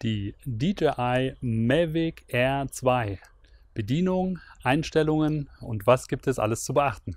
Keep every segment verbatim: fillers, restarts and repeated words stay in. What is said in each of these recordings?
Die D J I Mavic Air zwei. Bedienung, Einstellungen und was gibt es alles zu beachten?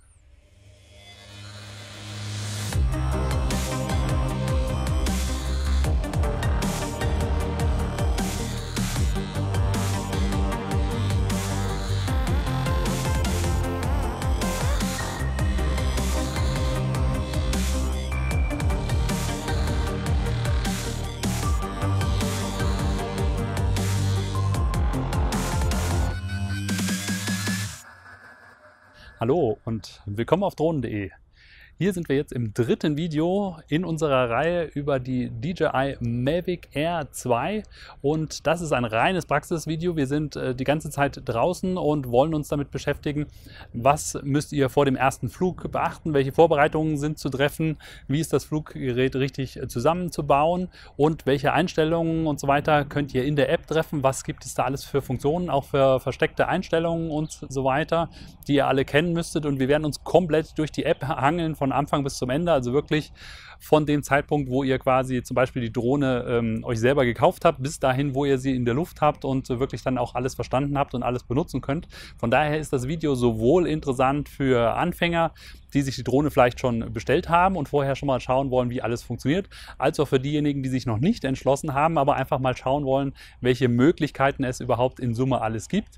Hallo und willkommen auf drohnen punkt de. Hier sind wir jetzt im dritten Video in unserer Reihe über die D J I Mavic Air zwei und das ist ein reines Praxisvideo. Wir sind äh, die ganze Zeit draußen und wollen uns damit beschäftigen, was müsst ihr vor dem ersten Flug beachten, welche Vorbereitungen sind zu treffen, wie ist das Fluggerät richtig zusammenzubauen und welche Einstellungen und so weiter könnt ihr in der App treffen, was gibt es da alles für Funktionen, auch für versteckte Einstellungen und so weiter, die ihr alle kennen müsstet, und wir werden uns komplett durch die App hangeln, von Anfang bis zum Ende, also wirklich von dem Zeitpunkt, wo ihr quasi zum Beispiel die Drohne ähm, euch selber gekauft habt, bis dahin, wo ihr sie in der Luft habt und äh, wirklich dann auch alles verstanden habt und alles benutzen könnt. Von daher ist das Video sowohl interessant für Anfänger, die sich die Drohne vielleicht schon bestellt haben und vorher schon mal schauen wollen, wie alles funktioniert, als auch für diejenigen, die sich noch nicht entschlossen haben, aber einfach mal schauen wollen, welche Möglichkeiten es überhaupt in Summe alles gibt.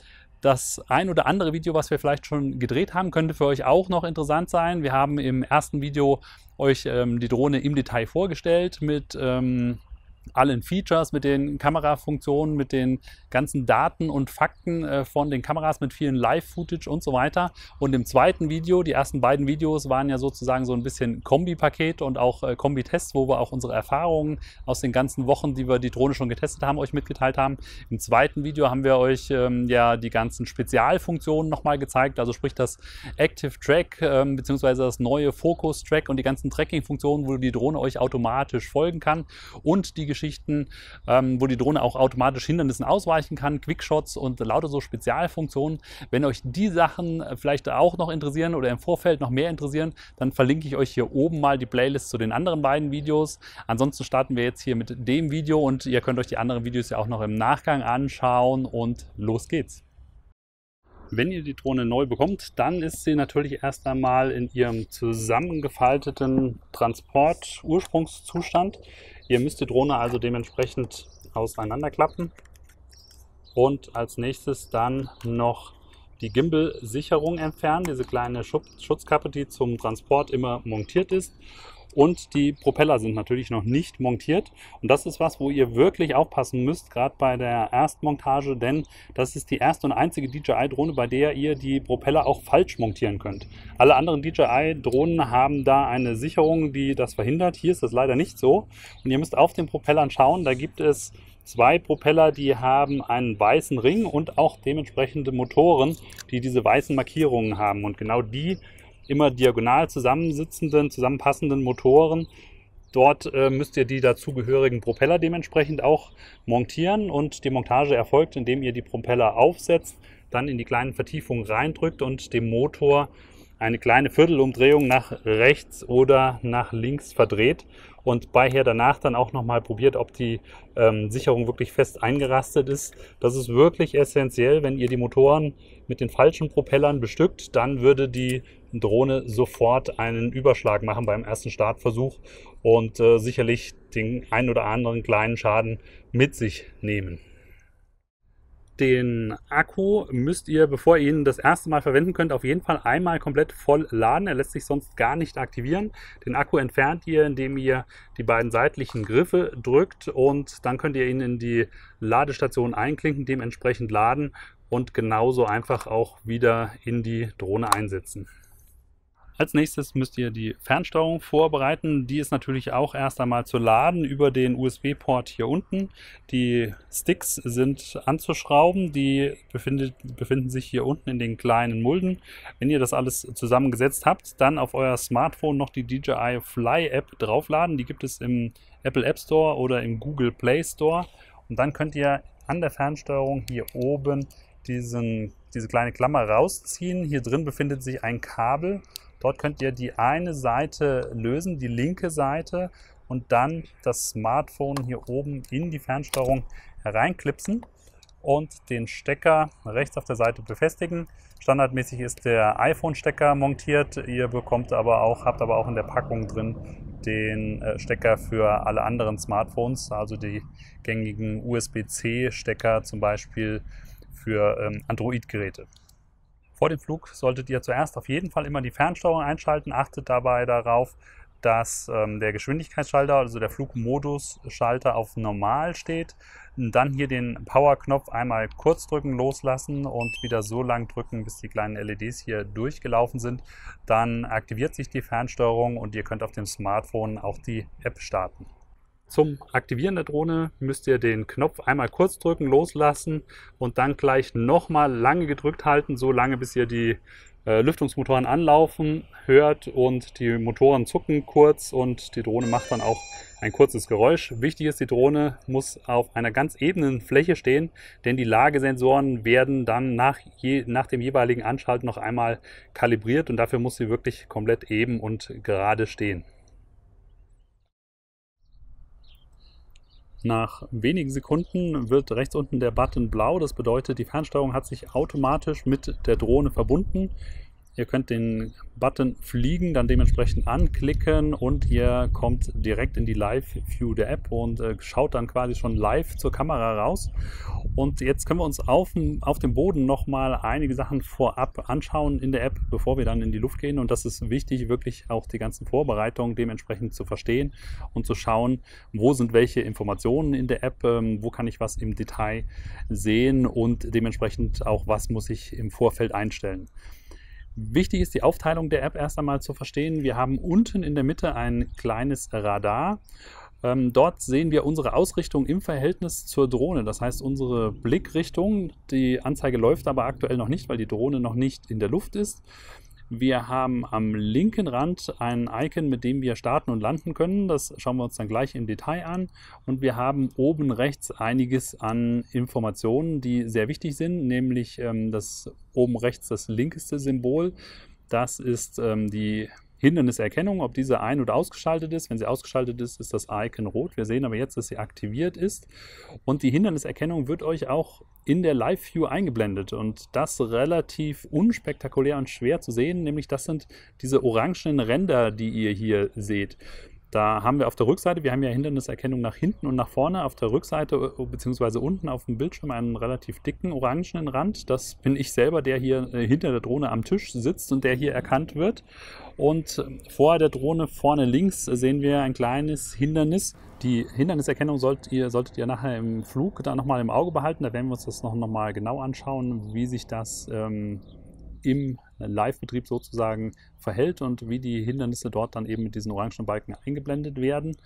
Das ein oder andere Video, was wir vielleicht schon gedreht haben, könnte für euch auch noch interessant sein. Wir haben im ersten Video euch ähm, die Drohne im Detail vorgestellt mit ähm, allen Features, mit den Kamerafunktionen, mit den ganzen Daten und Fakten äh, von den Kameras, mit vielen Live-Footage und so weiter. Und im zweiten Video, die ersten beiden Videos waren ja sozusagen so ein bisschen Kombi-Paket und auch äh, Kombi-Tests, wo wir auch unsere Erfahrungen aus den ganzen Wochen, die wir die Drohne schon getestet haben, euch mitgeteilt haben. Im zweiten Video haben wir euch ähm, ja die ganzen Spezialfunktionen nochmal gezeigt, also sprich das Active Track ähm, beziehungsweise das neue Focus Track und die ganzen Tracking-Funktionen, wo die Drohne euch automatisch folgen kann, und die Geschichten, ähm, wo die Drohne auch automatisch Hindernissen ausweichen kann, Quickshots und lauter so Spezialfunktionen. Wenn euch die Sachen vielleicht auch noch interessieren oder im Vorfeld noch mehr interessieren, dann verlinke ich euch hier oben mal die Playlist zu den anderen beiden Videos. Ansonsten starten wir jetzt hier mit dem Video und ihr könnt euch die anderen Videos ja auch noch im Nachgang anschauen und los geht's. Wenn ihr die Drohne neu bekommt, dann ist sie natürlich erst einmal in ihrem zusammengefalteten Transport-Ursprungszustand. Ihr müsst die Drohne also dementsprechend auseinanderklappen und als nächstes dann noch die Gimbal-Sicherung entfernen, diese kleine Schutzkappe, die zum Transport immer montiert ist. Und die Propeller sind natürlich noch nicht montiert. Und das ist was, wo ihr wirklich aufpassen müsst, gerade bei der Erstmontage, denn das ist die erste und einzige D J I-Drohne, bei der ihr die Propeller auch falsch montieren könnt. Alle anderen D J I-Drohnen haben da eine Sicherung, die das verhindert. Hier ist das leider nicht so. Und ihr müsst auf den Propellern schauen, da gibt es zwei Propeller, die haben einen weißen Ring und auch dementsprechende Motoren, die diese weißen Markierungen haben. Und genau die immer diagonal zusammensitzenden, zusammenpassenden Motoren, dort äh, müsst ihr die dazugehörigen Propeller dementsprechend auch montieren, und die Montage erfolgt, indem ihr die Propeller aufsetzt, dann in die kleinen Vertiefungen reindrückt und dem Motor eine kleine Viertelumdrehung nach rechts oder nach links verdreht und beiher danach dann auch nochmal probiert, ob die ähm, Sicherung wirklich fest eingerastet ist. Das ist wirklich essentiell. Wenn ihr die Motoren mit den falschen Propellern bestückt, dann würde die Drohne sofort einen Überschlag machen beim ersten Startversuch und äh, sicherlich den ein oder anderen kleinen Schaden mit sich nehmen. Den Akku müsst ihr, bevor ihr ihn das erste Mal verwenden könnt, auf jeden Fall einmal komplett voll laden. Er lässt sich sonst gar nicht aktivieren. Den Akku entfernt ihr, indem ihr die beiden seitlichen Griffe drückt, und dann könnt ihr ihn in die Ladestation einklinken, dementsprechend laden und genauso einfach auch wieder in die Drohne einsetzen. Als nächstes müsst ihr die Fernsteuerung vorbereiten. Die ist natürlich auch erst einmal zu laden über den U S B-Port hier unten. Die Sticks sind anzuschrauben, die befindet, befinden sich hier unten in den kleinen Mulden. Wenn ihr das alles zusammengesetzt habt, dann auf euer Smartphone noch die D J I Fly App draufladen. Die gibt es im Apple App Store oder im Google Play Store. Und dann könnt ihr an der Fernsteuerung hier oben diesen, diese kleine Klammer rausziehen. Hier drin befindet sich ein Kabel. Dort könnt ihr die eine Seite lösen, die linke Seite, und dann das Smartphone hier oben in die Fernsteuerung hereinklipsen und den Stecker rechts auf der Seite befestigen. Standardmäßig ist der iPhone-Stecker montiert. Ihr bekommt aber auch, habt aber auch in der Packung drin den Stecker für alle anderen Smartphones, also die gängigen U S B C Stecker zum Beispiel für ähm, Android-Geräte. Vor dem Flug solltet ihr zuerst auf jeden Fall immer die Fernsteuerung einschalten. Achtet dabei darauf, dass ähm, der Geschwindigkeitsschalter, also der Flugmodus-Schalter auf Normal steht. Und dann hier den Power-Knopf einmal kurz drücken, loslassen und wieder so lang drücken, bis die kleinen L E Ds hier durchgelaufen sind. Dann aktiviert sich die Fernsteuerung und ihr könnt auf dem Smartphone auch die App starten. Zum Aktivieren der Drohne müsst ihr den Knopf einmal kurz drücken, loslassen und dann gleich nochmal lange gedrückt halten, so lange bis ihr die äh, Lüftungsmotoren anlaufen hört und die Motoren zucken kurz und die Drohne macht dann auch ein kurzes Geräusch. Wichtig ist, die Drohne muss auf einer ganz ebenen Fläche stehen, denn die Lagesensoren werden dann nach, je, nach dem jeweiligen Anschalten noch einmal kalibriert und dafür muss sie wirklich komplett eben und gerade stehen. Nach wenigen Sekunden wird rechts unten der Button blau. Das bedeutet, die Fernsteuerung hat sich automatisch mit der Drohne verbunden. Ihr könnt den Button Fliegen dann dementsprechend anklicken und ihr kommt direkt in die Live-View der App und äh, schaut dann quasi schon live zur Kamera raus. Und jetzt können wir uns auf, auf dem Boden nochmal einige Sachen vorab anschauen in der App, bevor wir dann in die Luft gehen. Und das ist wichtig, wirklich auch die ganzen Vorbereitungen dementsprechend zu verstehen und zu schauen, wo sind welche Informationen in der App, ähm, wo kann ich was im Detail sehen und dementsprechend auch, was muss ich im Vorfeld einstellen. Wichtig ist die Aufteilung der App erst einmal zu verstehen. Wir haben unten in der Mitte ein kleines Radar. Ähm, dort sehen wir unsere Ausrichtung im Verhältnis zur Drohne. Das heißt, unsere Blickrichtung, die Anzeige läuft aber aktuell noch nicht, weil die Drohne noch nicht in der Luft ist. Wir haben am linken Rand ein Icon, mit dem wir starten und landen können. Das schauen wir uns dann gleich im Detail an. Und wir haben oben rechts einiges an Informationen, die sehr wichtig sind, nämlich ähm, das oben rechts das linkeste Symbol. Das ist ähm, die Hinderniserkennung, ob diese ein- oder ausgeschaltet ist. Wenn sie ausgeschaltet ist, ist das Icon rot. Wir sehen aber jetzt, dass sie aktiviert ist. Und die Hinderniserkennung wird euch auch in der Live-View eingeblendet. Und das relativ unspektakulär und schwer zu sehen. Nämlich das sind diese orangenen Ränder, die ihr hier seht. Da haben wir auf der Rückseite, wir haben ja Hinderniserkennung nach hinten und nach vorne, auf der Rückseite bzw. unten auf dem Bildschirm einen relativ dicken orangenen Rand. Das bin ich selber, der hier hinter der Drohne am Tisch sitzt und der hier erkannt wird. Und vor der Drohne vorne links sehen wir ein kleines Hindernis. Die Hinderniserkennung sollt ihr, solltet ihr nachher im Flug da nochmal im Auge behalten. Da werden wir uns das noch, noch mal genau anschauen, wie sich das ähm, im Live-Betrieb sozusagen verhält und wie die Hindernisse dort dann eben mit diesen orangen Balken eingeblendet werden.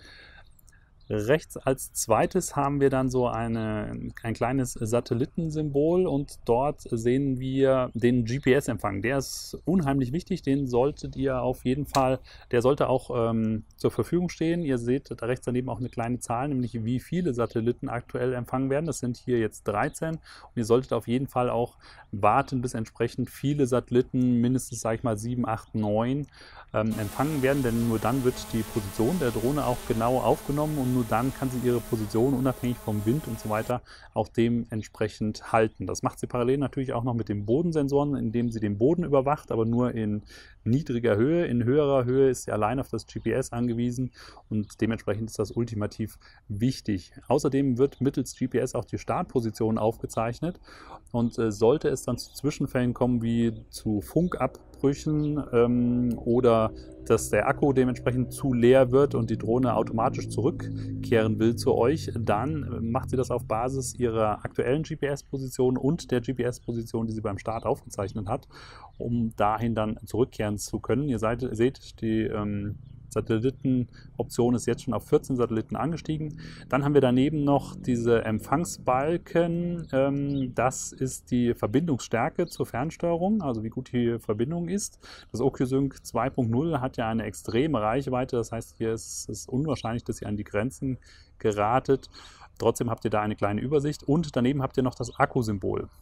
Rechts als zweites haben wir dann so eine, ein kleines Satellitensymbol und dort sehen wir den G P S-Empfang. Der ist unheimlich wichtig, den solltet ihr auf jeden Fall, der sollte auch ähm, zur Verfügung stehen. Ihr seht da rechts daneben auch eine kleine Zahl, nämlich wie viele Satelliten aktuell empfangen werden. Das sind hier jetzt dreizehn und ihr solltet auf jeden Fall auch warten, bis entsprechend viele Satelliten, mindestens sage ich mal sieben, acht, neun, ähm, empfangen werden, denn nur dann wird die Position der Drohne auch genau aufgenommen und nur dann kann sie ihre Position unabhängig vom Wind und so weiter auch dementsprechend halten. Das macht sie parallel natürlich auch noch mit den Bodensensoren, indem sie den Boden überwacht, aber nur in niedriger Höhe. In höherer Höhe ist sie allein auf das G P S angewiesen und dementsprechend ist das ultimativ wichtig. Außerdem wird mittels G P S auch die Startposition aufgezeichnet und äh, sollte es dann zu Zwischenfällen kommen wie zu Funkabbrüchen ähm, oder dass der Akku dementsprechend zu leer wird und die Drohne automatisch zurückkehren will zu euch, dann macht sie das auf Basis ihrer aktuellen G P S-Position und der G P S-Position, die sie beim Start aufgezeichnet hat, um dahin dann zurückkehren zu können. Ihr seid, seht, die ähm, Satellitenoption ist jetzt schon auf vierzehn Satelliten angestiegen. Dann haben wir daneben noch diese Empfangsbalken. Ähm, das ist die Verbindungsstärke zur Fernsteuerung, also wie gut die Verbindung ist. Das OcuSync zwei Punkt null hat ja eine extreme Reichweite. Das heißt, hier ist es unwahrscheinlich, dass ihr an die Grenzen geratet. Trotzdem habt ihr da eine kleine Übersicht und daneben habt ihr noch das Akkusymbol.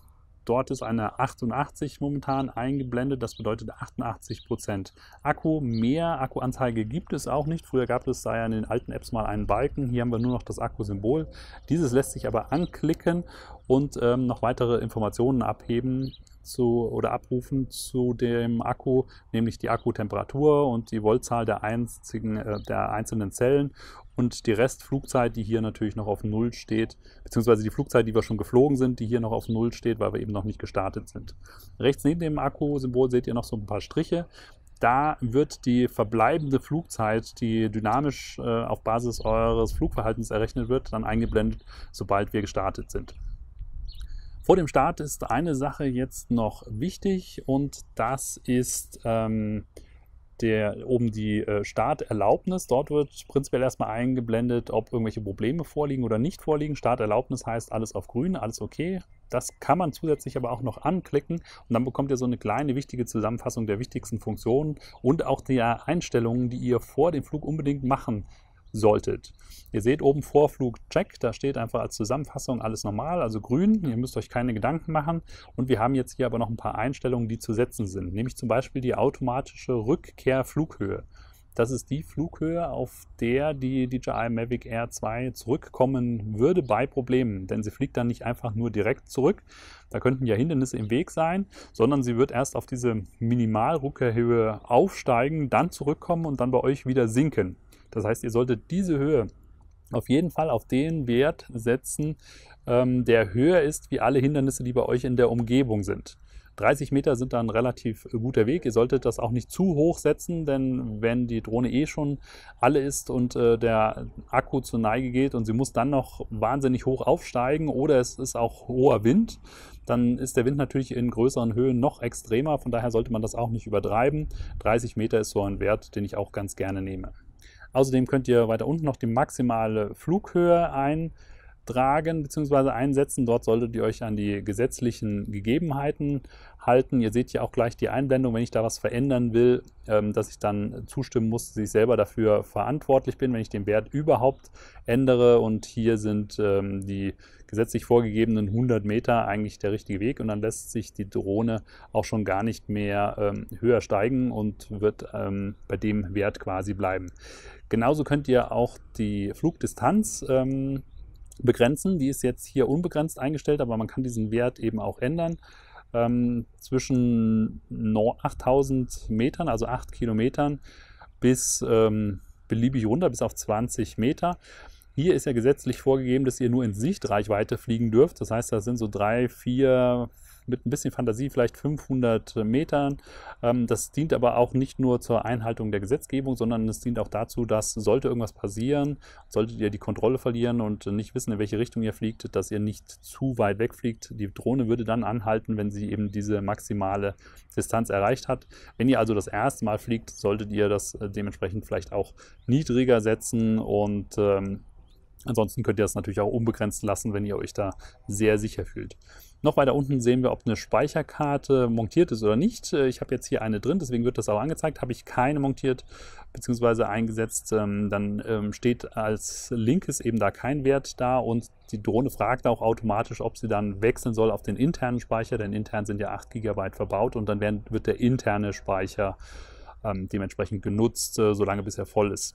Dort ist eine achtundachtzig momentan eingeblendet, das bedeutet achtundachtzig Prozent Akku. Mehr Akkuanzeige gibt es auch nicht. Früher gab es da ja in den alten Apps mal einen Balken. Hier haben wir nur noch das Akkusymbol. Dieses lässt sich aber anklicken und ähm, noch weitere Informationen abheben zu, oder abrufen zu dem Akku, nämlich die Akkutemperatur und die Voltzahl der, einzigen, äh, der einzelnen Zellen und die Restflugzeit, die hier natürlich noch auf Null steht, beziehungsweise die Flugzeit, die wir schon geflogen sind, die hier noch auf Null steht, weil wir eben noch nicht gestartet sind. Rechts neben dem Akkusymbol seht ihr noch so ein paar Striche. Da wird die verbleibende Flugzeit, die dynamisch äh, auf Basis eures Flugverhaltens errechnet wird, dann eingeblendet, sobald wir gestartet sind. Vor dem Start ist eine Sache jetzt noch wichtig und das ist ähm, der, oben die äh, Starterlaubnis. Dort wird prinzipiell erstmal eingeblendet, ob irgendwelche Probleme vorliegen oder nicht vorliegen. Starterlaubnis heißt alles auf grün, alles okay. Das kann man zusätzlich aber auch noch anklicken und dann bekommt ihr so eine kleine wichtige Zusammenfassung der wichtigsten Funktionen und auch der Einstellungen, die ihr vor dem Flug unbedingt machen solltet. Ihr seht oben Vorflug Check, da steht einfach als Zusammenfassung alles normal, also grün. Ihr müsst euch keine Gedanken machen und wir haben jetzt hier aber noch ein paar Einstellungen, die zu setzen sind, nämlich zum Beispiel die automatische Rückkehrflughöhe. Das ist die Flughöhe, auf der die D J I Mavic Air zwei zurückkommen würde bei Problemen, denn sie fliegt dann nicht einfach nur direkt zurück, da könnten ja Hindernisse im Weg sein, sondern sie wird erst auf diese Minimalrückkehrhöhe aufsteigen, dann zurückkommen und dann bei euch wieder sinken. Das heißt, ihr solltet diese Höhe auf jeden Fall auf den Wert setzen, ähm, der höher ist wie alle Hindernisse, die bei euch in der Umgebung sind. dreißig Meter sind da ein relativ guter Weg. Ihr solltet das auch nicht zu hoch setzen, denn wenn die Drohne eh schon alle ist und äh, der Akku zur Neige geht und sie muss dann noch wahnsinnig hoch aufsteigen oder es ist auch hoher Wind, dann ist der Wind natürlich in größeren Höhen noch extremer. Von daher sollte man das auch nicht übertreiben. dreißig Meter ist so ein Wert, den ich auch ganz gerne nehme. Außerdem könnt ihr weiter unten noch die maximale Flughöhe eintragen bzw. einsetzen. Dort solltet ihr euch an die gesetzlichen Gegebenheiten halten. Ihr seht ja auch gleich die Einblendung, wenn ich da was verändern will, dass ich dann zustimmen muss, dass ich selber dafür verantwortlich bin, wenn ich den Wert überhaupt ändere. Und hier sind die gesetzlich vorgegebenen hundert Meter eigentlich der richtige Weg und dann lässt sich die Drohne auch schon gar nicht mehr ähm, höher steigen und wird ähm, bei dem Wert quasi bleiben. Genauso könnt ihr auch die Flugdistanz ähm, begrenzen. Die ist jetzt hier unbegrenzt eingestellt, aber man kann diesen Wert eben auch ändern. Ähm, zwischen achttausend Metern, also acht Kilometern, bis ähm, beliebig runter, bis auf zwanzig Meter. Hier ist ja gesetzlich vorgegeben, dass ihr nur in Sichtreichweite fliegen dürft. Das heißt, das sind so drei, vier, mit ein bisschen Fantasie vielleicht fünfhundert Metern. Das dient aber auch nicht nur zur Einhaltung der Gesetzgebung, sondern es dient auch dazu, dass sollte irgendwas passieren, solltet ihr die Kontrolle verlieren und nicht wissen, in welche Richtung ihr fliegt, dass ihr nicht zu weit wegfliegt. Die Drohne würde dann anhalten, wenn sie eben diese maximale Distanz erreicht hat. Wenn ihr also das erste Mal fliegt, solltet ihr das dementsprechend vielleicht auch niedriger setzen und ähm, ansonsten könnt ihr das natürlich auch unbegrenzt lassen, wenn ihr euch da sehr sicher fühlt. Noch weiter unten sehen wir, ob eine Speicherkarte montiert ist oder nicht. Ich habe jetzt hier eine drin, deswegen wird das auch angezeigt. Habe ich keine montiert bzw. eingesetzt, dann steht als linkes eben da kein Wert da und die Drohne fragt auch automatisch, ob sie dann wechseln soll auf den internen Speicher, denn intern sind ja acht Gigabyte verbaut und dann wird der interne Speicher dementsprechend genutzt, solange bis er voll ist.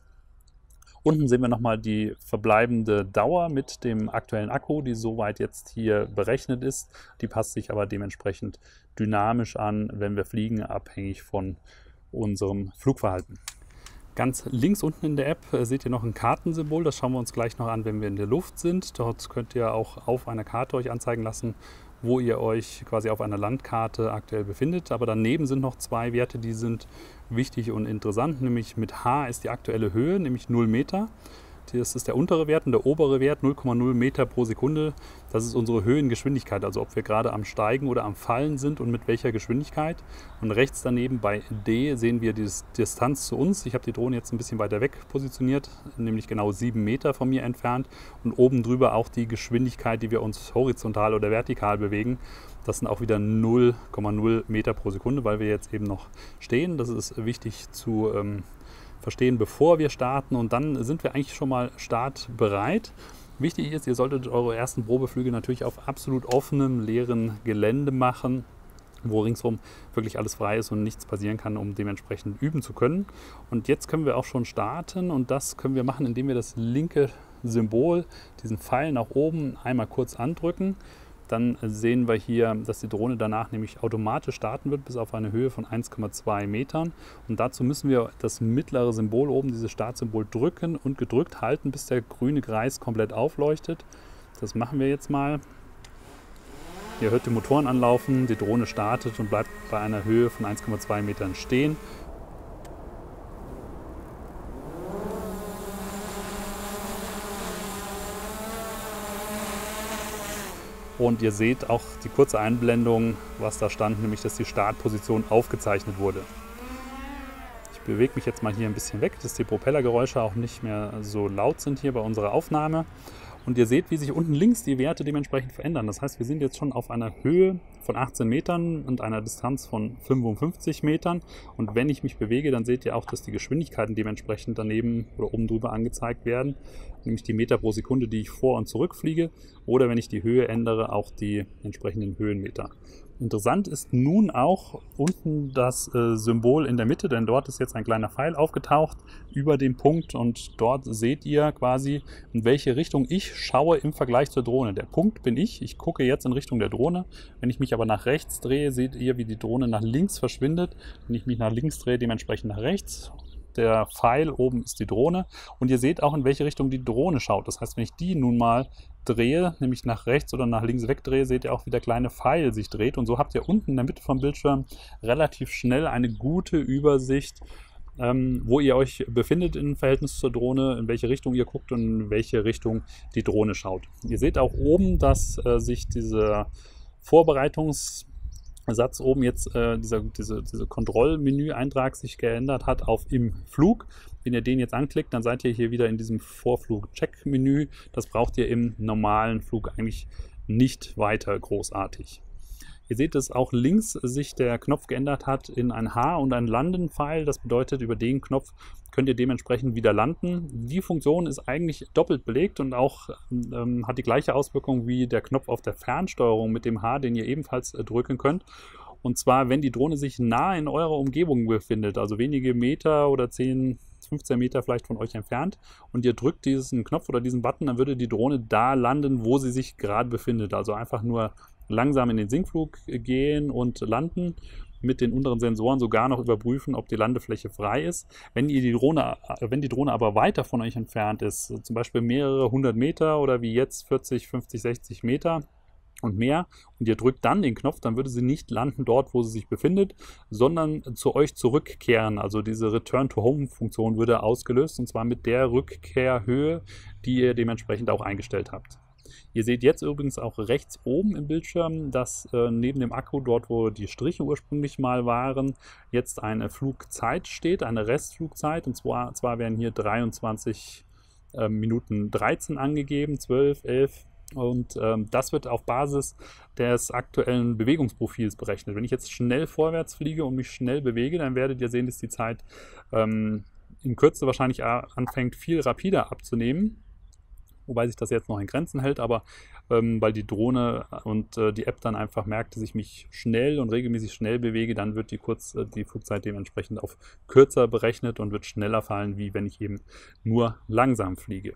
Unten sehen wir nochmal die verbleibende Dauer mit dem aktuellen Akku, die soweit jetzt hier berechnet ist. Die passt sich aber dementsprechend dynamisch an, wenn wir fliegen, abhängig von unserem Flugverhalten. Ganz links unten in der App seht ihr noch ein Kartensymbol. Das schauen wir uns gleich noch an, wenn wir in der Luft sind. Dort könnt ihr auch auf einer Karte euch anzeigen lassen, wo ihr euch quasi auf einer Landkarte aktuell befindet. Aber daneben sind noch zwei Werte, die sind wichtig und interessant. Nämlich mit H ist die aktuelle Höhe, nämlich null Meter. Das ist der untere Wert und der obere Wert null Komma null Meter pro Sekunde. Das ist unsere Höhengeschwindigkeit, also ob wir gerade am Steigen oder am Fallen sind und mit welcher Geschwindigkeit. Und rechts daneben bei D sehen wir die Distanz zu uns. Ich habe die Drohne jetzt ein bisschen weiter weg positioniert, nämlich genau sieben Meter von mir entfernt. Und oben drüber auch die Geschwindigkeit, die wir uns horizontal oder vertikal bewegen. Das sind auch wieder null Komma null Meter pro Sekunde, weil wir jetzt eben noch stehen. Das ist wichtig zu ähm, verstehen, bevor wir starten und dann sind wir eigentlich schon mal startbereit. Wichtig ist, ihr solltet eure ersten Probeflüge natürlich auf absolut offenem, leeren Gelände machen, wo ringsherum wirklich alles frei ist und nichts passieren kann, um dementsprechend üben zu können. Und jetzt können wir auch schon starten und das können wir machen, indem wir das linke Symbol, diesen Pfeil nach oben, einmal kurz andrücken. Dann sehen wir hier, dass die Drohne danach nämlich automatisch starten wird bis auf eine Höhe von eins Komma zwei Metern. Und dazu müssen wir das mittlere Symbol oben, dieses Startsymbol, drücken und gedrückt halten, bis der grüne Kreis komplett aufleuchtet. Das machen wir jetzt mal. Ihr hört die Motoren anlaufen, die Drohne startet und bleibt bei einer Höhe von eins Komma zwei Metern stehen. Und ihr seht auch die kurze Einblendung, was da stand, nämlich dass die Startposition aufgezeichnet wurde. Ich bewege mich jetzt mal hier ein bisschen weg, dass die Propellergeräusche auch nicht mehr so laut sind hier bei unserer Aufnahme. Und ihr seht, wie sich unten links die Werte dementsprechend verändern. Das heißt, wir sind jetzt schon auf einer Höhe von achtzehn Metern und einer Distanz von fünfundfünfzig Metern. Und wenn ich mich bewege, dann seht ihr auch, dass die Geschwindigkeiten dementsprechend daneben oder oben drüber angezeigt werden. Nämlich die Meter pro Sekunde, die ich vor und zurück fliege. Oder wenn ich die Höhe ändere, auch die entsprechenden Höhenmeter. Interessant ist nun auch unten das äh, Symbol in der Mitte, denn dort ist jetzt ein kleiner Pfeil aufgetaucht über dem Punkt und dort seht ihr quasi, in welche Richtung ich schaue im Vergleich zur Drohne. Der Punkt bin ich, ich gucke jetzt in Richtung der Drohne. Wenn ich mich aber nach rechts drehe, seht ihr, wie die Drohne nach links verschwindet. Wenn ich mich nach links drehe, dementsprechend nach rechts. Der Pfeil oben ist die Drohne und ihr seht auch, in welche Richtung die Drohne schaut. Das heißt, wenn ich die nun mal drehe, nämlich nach rechts oder nach links wegdrehe, seht ihr auch, wie der kleine Pfeil sich dreht. Und so habt ihr unten in der Mitte vom Bildschirm relativ schnell eine gute Übersicht, ähm, wo ihr euch befindet im Verhältnis zur Drohne, in welche Richtung ihr guckt und in welche Richtung die Drohne schaut. Ihr seht auch oben, dass äh, sich dieser Vorbereitungs Satz oben jetzt äh, dieser diese, diese Kontrollmenü-Eintrag sich geändert hat auf im Flug. Wenn ihr den jetzt anklickt, dann seid ihr hier wieder in diesem Vorflug-Check-Menü. Das braucht ihr im normalen Flug eigentlich nicht weiter großartig. Ihr seht, dass auch links sich der Knopf geändert hat in ein H und ein Landen-Pfeil. Das bedeutet, über den Knopf könnt ihr dementsprechend wieder landen. Die Funktion ist eigentlich doppelt belegt und auch ähm, hat die gleiche Auswirkung wie der Knopf auf der Fernsteuerung mit dem H, den ihr ebenfalls äh, drücken könnt. Und zwar, wenn die Drohne sich nah in eurer Umgebung befindet, also wenige Meter oder zehn, fünfzehn Meter vielleicht von euch entfernt und ihr drückt diesen Knopf oder diesen Button, dann würde die Drohne da landen, wo sie sich gerade befindet. Also einfach nur langsam in den Sinkflug gehen und landen, mit den unteren Sensoren sogar noch überprüfen, ob die Landefläche frei ist. Wenn ihr die Drohne, wenn die Drohne aber weiter von euch entfernt ist, zum Beispiel mehrere hundert Meter oder wie jetzt vierzig, fünfzig, sechzig Meter und mehr und ihr drückt dann den Knopf, dann würde sie nicht landen dort, wo sie sich befindet, sondern zu euch zurückkehren. Also diese Return-to-Home-Funktion würde ausgelöst und zwar mit der Rückkehrhöhe, die ihr dementsprechend auch eingestellt habt. Ihr seht jetzt übrigens auch rechts oben im Bildschirm, dass äh, neben dem Akku, dort wo die Striche ursprünglich mal waren, jetzt eine Flugzeit steht, eine Restflugzeit. Und zwar, zwar werden hier dreiundzwanzig äh, Minuten dreizehn angegeben, zwölf, elf. Und ähm, das wird auf Basis des aktuellen Bewegungsprofils berechnet. Wenn ich jetzt schnell vorwärts fliege und mich schnell bewege, dann werdet ihr sehen, dass die Zeit ähm, in Kürze wahrscheinlich anfängt, viel rapider abzunehmen. Wobei sich das jetzt noch in Grenzen hält, aber ähm, weil die Drohne und äh, die App dann einfach merkt, dass ich mich schnell und regelmäßig schnell bewege, dann wird die, Kurz, äh, die Flugzeit dementsprechend auf kürzer berechnet und wird schneller fallen, wie wenn ich eben nur langsam fliege.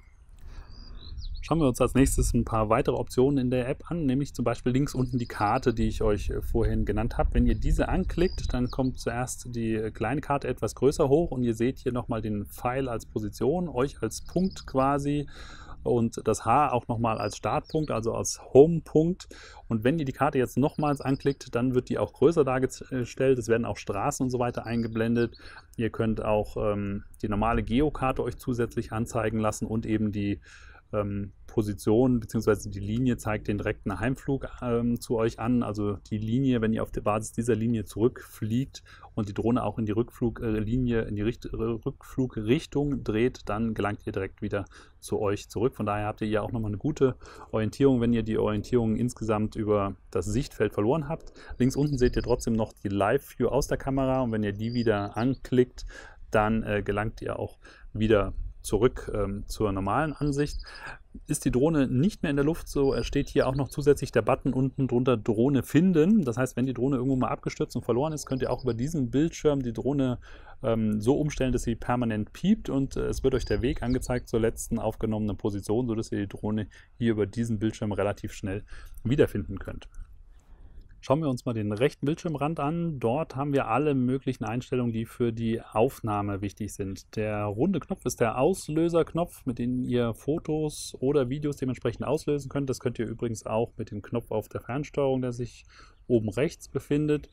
Schauen wir uns als nächstes ein paar weitere Optionen in der App an, nämlich zum Beispiel links unten die Karte, die ich euch vorhin genannt habe. Wenn ihr diese anklickt, dann kommt zuerst die kleine Karte etwas größer hoch und ihr seht hier nochmal den Pfeil als Position, euch als Punkt quasi und das H auch nochmal als Startpunkt, also als Home-Punkt. Und wenn ihr die Karte jetzt nochmals anklickt, dann wird die auch größer dargestellt. Es werden auch Straßen und so weiter eingeblendet. Ihr könnt auch ähm, die normale Geokarte euch zusätzlich anzeigen lassen und eben die ähm, Position bzw. die Linie zeigt den direkten Heimflug ähm, zu euch an. Also die Linie, wenn ihr auf der Basis dieser Linie zurückfliegt und die Drohne auch in die Rückfluglinie, in die Richt Rückflugrichtung dreht, dann gelangt ihr direkt wieder zu euch zurück. Von daher habt ihr ja auch nochmal eine gute Orientierung, wenn ihr die Orientierung insgesamt über das Sichtfeld verloren habt. Links unten seht ihr trotzdem noch die Live-View aus der Kamera und wenn ihr die wieder anklickt, dann äh, gelangt ihr auch wieder zurück ähm, zur normalen Ansicht. ist die Drohne nicht mehr in der Luft, so steht hier auch noch zusätzlich der Button unten drunter Drohne finden. Das heißt, wenn die Drohne irgendwo mal abgestürzt und verloren ist, könnt ihr auch über diesen Bildschirm die Drohne ähm, so umstellen, dass sie permanent piept und äh, es wird euch der Weg angezeigt zur letzten aufgenommenen Position, sodass ihr die Drohne hier über diesen Bildschirm relativ schnell wiederfinden könnt. Schauen wir uns mal den rechten Bildschirmrand an. Dort haben wir alle möglichen Einstellungen, die für die Aufnahme wichtig sind. Der runde Knopf ist der Auslöserknopf, mit dem ihr Fotos oder Videos dementsprechend auslösen könnt. Das könnt ihr übrigens auch mit dem Knopf auf der Fernsteuerung, der sich oben rechts befindet.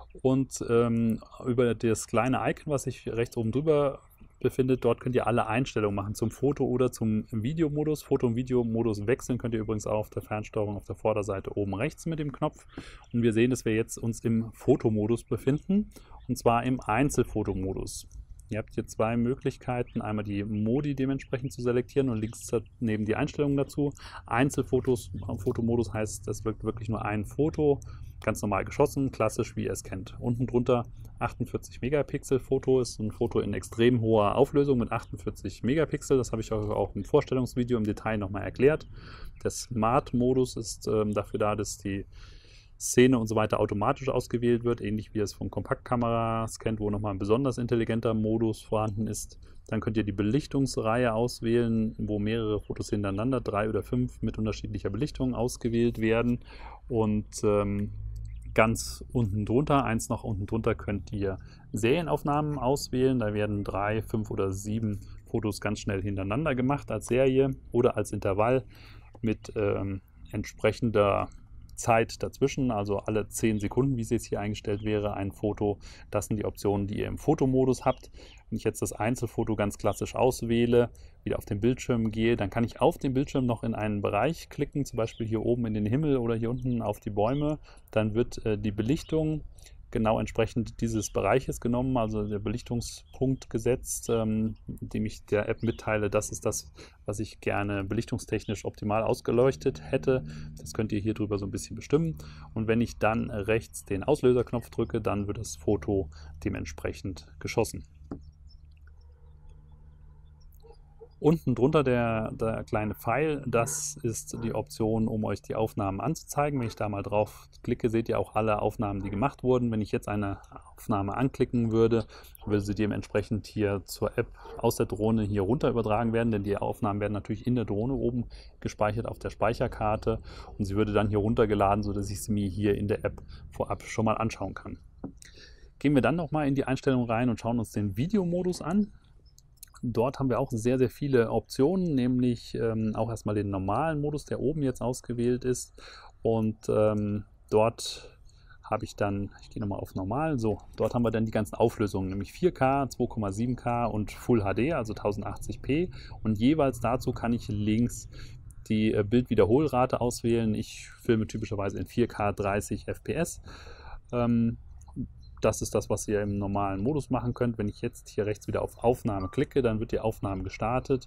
Und ähm, über das kleine Icon, was sich rechts oben drüber befindet, dort könnt ihr alle Einstellungen machen zum Foto- oder zum Videomodus. Foto- und Videomodus wechseln könnt ihr übrigens auch auf der Fernsteuerung auf der Vorderseite oben rechts mit dem Knopf. Und wir sehen, dass wir jetzt uns im Fotomodus befinden, und zwar im Einzelfotomodus. Ihr habt hier zwei Möglichkeiten, einmal die Modi dementsprechend zu selektieren und links neben die Einstellungen dazu. Einzelfotos, Fotomodus heißt, es wirkt wirklich nur ein Foto, ganz normal geschossen, klassisch wie ihr es kennt. Unten drunter achtundvierzig Megapixel Foto, ist ein Foto in extrem hoher Auflösung mit achtundvierzig Megapixel. Das habe ich euch auch im Vorstellungsvideo im Detail nochmal erklärt. Der Smart-Modus ist ähm, dafür da, dass die Szene und so weiter automatisch ausgewählt wird, ähnlich wie es von Kompaktkameras kennt, wo nochmal ein besonders intelligenter Modus vorhanden ist. Dann könnt ihr die Belichtungsreihe auswählen, wo mehrere Fotos hintereinander, drei oder fünf mit unterschiedlicher Belichtung ausgewählt werden. Und ähm, ganz unten drunter, eins noch unten drunter, könnt ihr Serienaufnahmen auswählen. Da werden drei, fünf oder sieben Fotos ganz schnell hintereinander gemacht als Serie oder als Intervall mit ähm, entsprechender Zeit dazwischen, also alle zehn Sekunden, wie es jetzt hier eingestellt wäre, ein Foto. Das sind die Optionen, die ihr im Fotomodus habt. Wenn ich jetzt das Einzelfoto ganz klassisch auswähle, wieder auf den Bildschirm gehe, dann kann ich auf dem Bildschirm noch in einen Bereich klicken, zum Beispiel hier oben in den Himmel oder hier unten auf die Bäume. Dann wird äh, die Belichtung genau entsprechend dieses Bereiches genommen, also der Belichtungspunkt gesetzt, ähm, dem ich der App mitteile, das ist das, was ich gerne belichtungstechnisch optimal ausgeleuchtet hätte. Das könnt ihr hier drüber so ein bisschen bestimmen. Und wenn ich dann rechts den Auslöserknopf drücke, dann wird das Foto dementsprechend geschossen. Unten drunter der, der kleine Pfeil, das ist die Option, um euch die Aufnahmen anzuzeigen. Wenn ich da mal drauf klicke, seht ihr auch alle Aufnahmen, die gemacht wurden. Wenn ich jetzt eine Aufnahme anklicken würde, würde sie dementsprechend hier zur App aus der Drohne hier runter übertragen werden, denn die Aufnahmen werden natürlich in der Drohne oben gespeichert auf der Speicherkarte und sie würde dann hier runtergeladen, sodass ich sie mir hier in der App vorab schon mal anschauen kann. Gehen wir dann nochmal in die Einstellung rein und schauen uns den Videomodus an. Dort haben wir auch sehr, sehr viele Optionen, nämlich ähm, auch erstmal den normalen Modus, der oben jetzt ausgewählt ist. Und ähm, dort habe ich dann, ich gehe nochmal auf normal, so, dort haben wir dann die ganzen Auflösungen, nämlich vier K, zwei Komma sieben K und Full H D, also tausendachtzig p. Und jeweils dazu kann ich links die äh, Bildwiederholrate auswählen. Ich filme typischerweise in vier K dreißig F P S. Ähm, Das ist das, was ihr im normalen Modus machen könnt. Wenn ich jetzt hier rechts wieder auf Aufnahme klicke, dann wird die Aufnahme gestartet.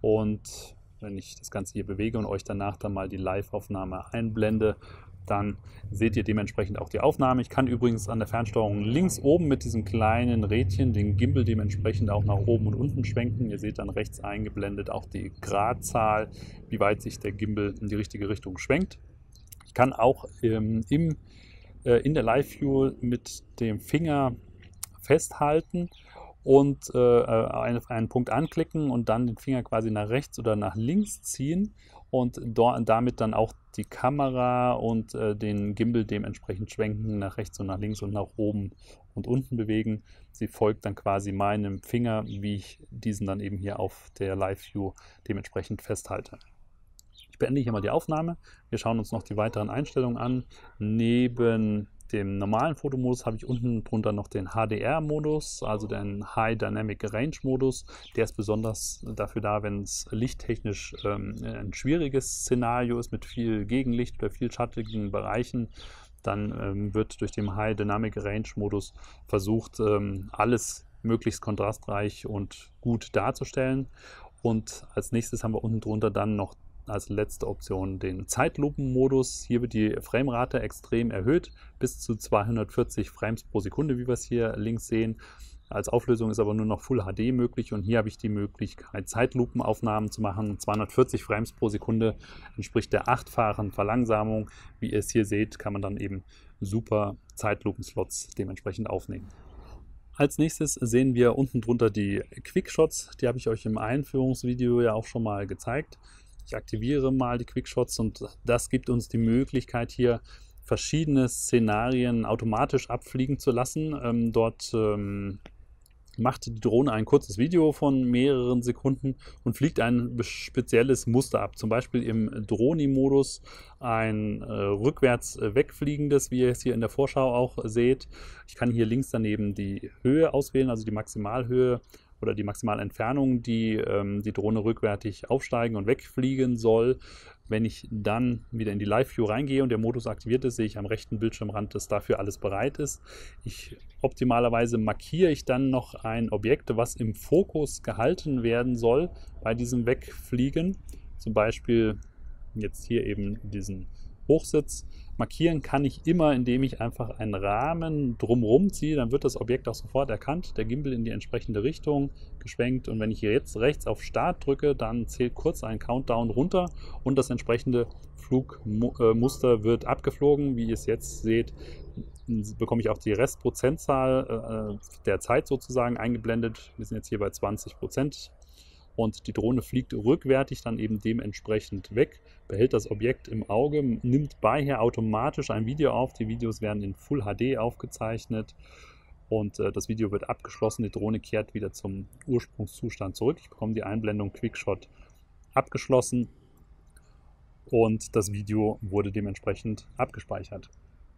Und wenn ich das Ganze hier bewege und euch danach dann mal die Live-Aufnahme einblende, dann seht ihr dementsprechend auch die Aufnahme. Ich kann übrigens an der Fernsteuerung links oben mit diesem kleinen Rädchen den Gimbal dementsprechend auch nach oben und unten schwenken. Ihr seht dann rechts eingeblendet auch die Gradzahl, wie weit sich der Gimbal in die richtige Richtung schwenkt. Ich kann auch ähm, im in der Live-View mit dem Finger festhalten und äh, einen, einen Punkt anklicken und dann den Finger quasi nach rechts oder nach links ziehen und dort, damit dann auch die Kamera und äh, den Gimbal dementsprechend schwenken, nach rechts und nach links und nach oben und unten bewegen. Sie folgt dann quasi meinem Finger, wie ich diesen dann eben hier auf der Live-View dementsprechend festhalte. Ich beende hier mal die Aufnahme. Wir schauen uns noch die weiteren Einstellungen an. Neben dem normalen Fotomodus habe ich unten drunter noch den H D R-Modus, also den High Dynamic Range Modus. Der ist besonders dafür da, wenn es lichttechnisch ähm, ein schwieriges Szenario ist mit viel Gegenlicht oder viel schattigen Bereichen. Dann ähm, wird durch den High Dynamic Range Modus versucht, ähm, alles möglichst kontrastreich und gut darzustellen. Und als nächstes haben wir unten drunter dann noch als letzte Option den Zeitlupenmodus. Hier wird die Framerate extrem erhöht, bis zu zweihundertvierzig Frames pro Sekunde, wie wir es hier links sehen. Als Auflösung ist aber nur noch Full H D möglich und hier habe ich die Möglichkeit, Zeitlupenaufnahmen zu machen. zweihundertvierzig Frames pro Sekunde entspricht der achtfachen Verlangsamung. Wie ihr es hier seht, kann man dann eben super Zeitlupenslots dementsprechend aufnehmen. Als nächstes sehen wir unten drunter die Quickshots. Die habe ich euch im Einführungsvideo ja auch schon mal gezeigt. Ich aktiviere mal die Quickshots und das gibt uns die Möglichkeit, hier verschiedene Szenarien automatisch abfliegen zu lassen. Ähm, dort ähm, macht die Drohne ein kurzes Video von mehreren Sekunden und fliegt ein spezielles Muster ab. Zum Beispiel im Droni-Modus ein äh, rückwärts wegfliegendes, wie ihr es hier in der Vorschau auch seht. Ich kann hier links daneben die Höhe auswählen, also die Maximalhöhe oder die Maximalentfernung, die ähm, die Drohne rückwärtig aufsteigen und wegfliegen soll. Wenn ich dann wieder in die Live-View reingehe und der Modus aktiviert ist, sehe ich am rechten Bildschirmrand, dass dafür alles bereit ist. Ich, optimalerweise markiere ich dann noch ein Objekt, was im Fokus gehalten werden soll bei diesem Wegfliegen. Zum Beispiel jetzt hier eben diesen Hochsitz. Markieren kann ich immer, indem ich einfach einen Rahmen drumherum ziehe, dann wird das Objekt auch sofort erkannt, der Gimbal in die entsprechende Richtung geschwenkt und wenn ich hier jetzt rechts auf Start drücke, dann zählt kurz ein Countdown runter und das entsprechende Flugmuster wird abgeflogen. Wie ihr es jetzt seht, bekomme ich auch die Restprozentzahl äh, der Zeit sozusagen eingeblendet. Wir sind jetzt hier bei zwanzig Prozent. Und die Drohne fliegt rückwärtig dann eben dementsprechend weg, behält das Objekt im Auge, nimmt beiher automatisch ein Video auf. Die Videos werden in Full H D aufgezeichnet und äh, das Video wird abgeschlossen. Die Drohne kehrt wieder zum Ursprungszustand zurück. Ich bekomme die Einblendung Quickshot abgeschlossen und das Video wurde dementsprechend abgespeichert.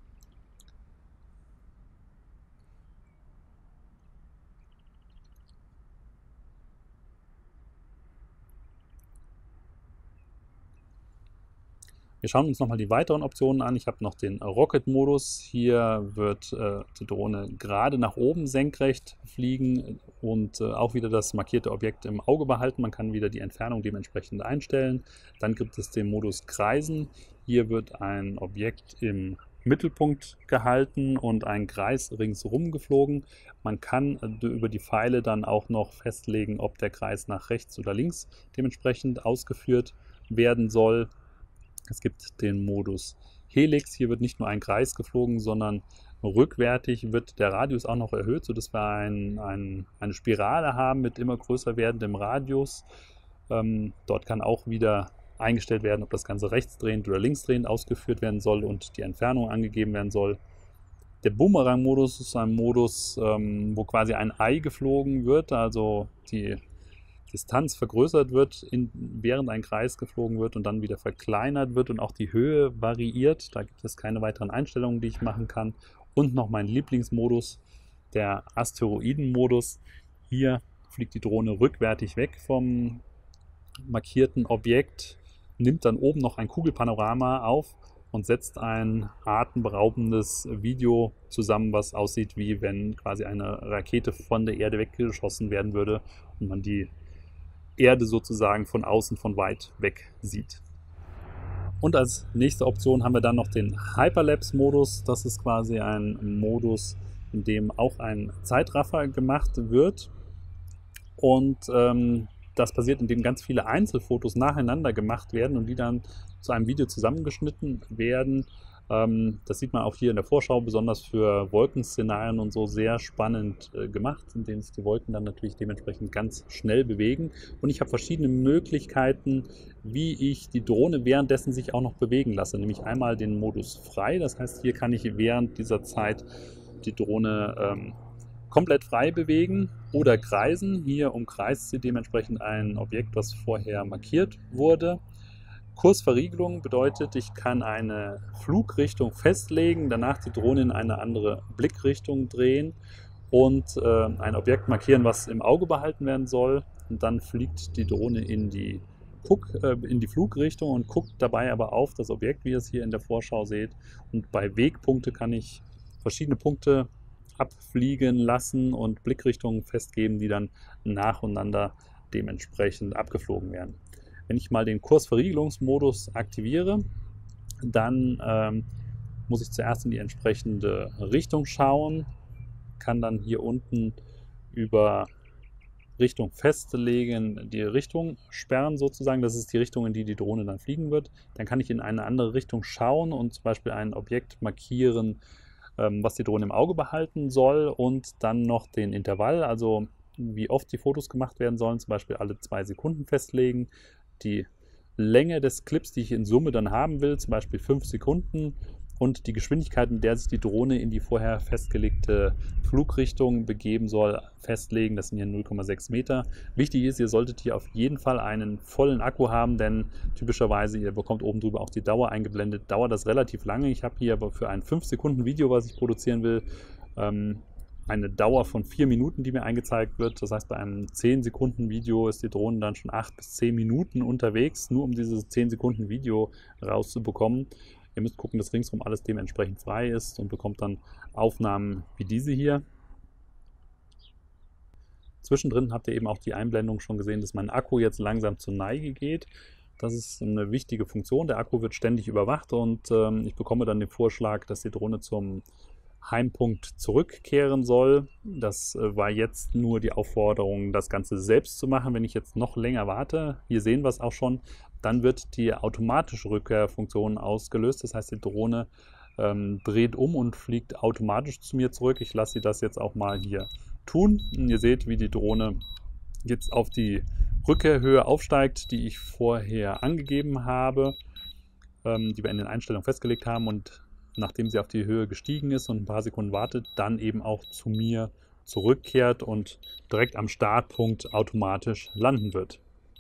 Wir schauen uns nochmal die weiteren Optionen an. Ich habe noch den Rocket-Modus. Hier wird äh, die Drohne gerade nach oben senkrecht fliegen und äh, auch wieder das markierte Objekt im Auge behalten. Man kann wieder die Entfernung dementsprechend einstellen. Dann gibt es den Modus Kreisen. Hier wird ein Objekt im Mittelpunkt gehalten und ein Kreis ringsherum geflogen. Man kann äh, über die Pfeile dann auch noch festlegen, ob der Kreis nach rechts oder links dementsprechend ausgeführt werden soll. Es gibt den Modus Helix. Hier wird nicht nur ein Kreis geflogen, sondern rückwärtig wird der Radius auch noch erhöht, sodass wir ein, ein, eine Spirale haben mit immer größer werdendem Radius. Ähm, dort kann auch wieder eingestellt werden, ob das Ganze rechtsdrehend oder linksdrehend ausgeführt werden soll und die Entfernung angegeben werden soll. Der Boomerang-Modus ist ein Modus, ähm, wo quasi ein Ei geflogen wird, also die Distanz vergrößert wird, in, während ein Kreis geflogen wird und dann wieder verkleinert wird und auch die Höhe variiert. Da gibt es keine weiteren Einstellungen, die ich machen kann. Und noch mein Lieblingsmodus, der Asteroiden-Modus. Hier fliegt die Drohne rückwärtig weg vom markierten Objekt, nimmt dann oben noch ein Kugelpanorama auf und setzt ein atemberaubendes Video zusammen, was aussieht, wie wenn quasi eine Rakete von der Erde weggeschossen werden würde und man die Erde sozusagen von außen, von weit weg sieht. Und als nächste Option haben wir dann noch den Hyperlapse-Modus. Das ist quasi ein Modus, in dem auch ein Zeitraffer gemacht wird. Und ähm, das passiert, indem ganz viele Einzelfotos nacheinander gemacht werden und die dann zu einem Video zusammengeschnitten werden. Ähm, das sieht man auch hier in der Vorschau, besonders für Wolkenszenarien und so sehr spannend äh, gemacht, indem sich die Wolken dann natürlich dementsprechend ganz schnell bewegen. Und ich habe verschiedene Möglichkeiten, wie ich die Drohne währenddessen sich auch noch bewegen lasse. Nämlich einmal den Modus frei, das heißt, hier kann ich während dieser Zeit die Drohne ähm, komplett frei bewegen oder kreisen. Hier umkreist sie dementsprechend ein Objekt, das vorher markiert wurde. Kursverriegelung bedeutet, ich kann eine Flugrichtung festlegen, danach die Drohne in eine andere Blickrichtung drehen und äh, ein Objekt markieren, was im Auge behalten werden soll. Und dann fliegt die Drohne in die, Guck, äh, in die Flugrichtung und guckt dabei aber auf das Objekt, wie ihr es hier in der Vorschau seht. Und bei Wegpunkte kann ich verschiedene Punkte abfliegen lassen und Blickrichtungen festgeben, die dann nacheinander dementsprechend abgeflogen werden. Wenn ich mal den Kursverriegelungsmodus aktiviere, dann ähm, muss ich zuerst in die entsprechende Richtung schauen, kann dann hier unten über Richtung festlegen, die Richtung sperren sozusagen. Das ist die Richtung, in die die Drohne dann fliegen wird. Dann kann ich in eine andere Richtung schauen und zum Beispiel ein Objekt markieren, ähm, was die Drohne im Auge behalten soll, und dann noch den Intervall, also wie oft die Fotos gemacht werden sollen, zum Beispiel alle zwei Sekunden festlegen. Die Länge des Clips, die ich in Summe dann haben will, zum Beispiel fünf Sekunden, und die Geschwindigkeit, mit der sich die Drohne in die vorher festgelegte Flugrichtung begeben soll, festlegen. Das sind hier null Komma sechs Meter. Wichtig ist, ihr solltet hier auf jeden Fall einen vollen Akku haben, denn typischerweise, ihr bekommt oben drüber auch die Dauer eingeblendet, dauert das relativ lange. Ich habe hier aber für ein fünf Sekunden Video, was ich produzieren will, eine Dauer von vier Minuten, die mir angezeigt wird. Das heißt, bei einem zehn Sekunden Video ist die Drohne dann schon acht bis zehn Minuten unterwegs, nur um dieses zehn Sekunden Video rauszubekommen. Ihr müsst gucken, dass ringsherum alles dementsprechend frei ist und bekommt dann Aufnahmen wie diese hier. Zwischendrin habt ihr eben auch die Einblendung schon gesehen, dass mein Akku jetzt langsam zur Neige geht. Das ist eine wichtige Funktion. Der Akku wird ständig überwacht und ähm, ich bekomme dann den Vorschlag, dass die Drohne zum Heimpunkt zurückkehren soll. Das äh, war jetzt nur die Aufforderung, das Ganze selbst zu machen. Wenn ich jetzt noch länger warte, hier sehen wir es auch schon, dann wird die automatische Rückkehrfunktion ausgelöst. Das heißt, die Drohne ähm, dreht um und fliegt automatisch zu mir zurück. Ich lasse sie das jetzt auch mal hier tun. Und ihr seht, wie die Drohne jetzt auf die Rückkehrhöhe aufsteigt, die ich vorher angegeben habe, ähm, die wir in den Einstellungen festgelegt haben, und nachdem sie auf die Höhe gestiegen ist und ein paar Sekunden wartet, dann eben auch zu mir zurückkehrt und direkt am Startpunkt automatisch landen wird.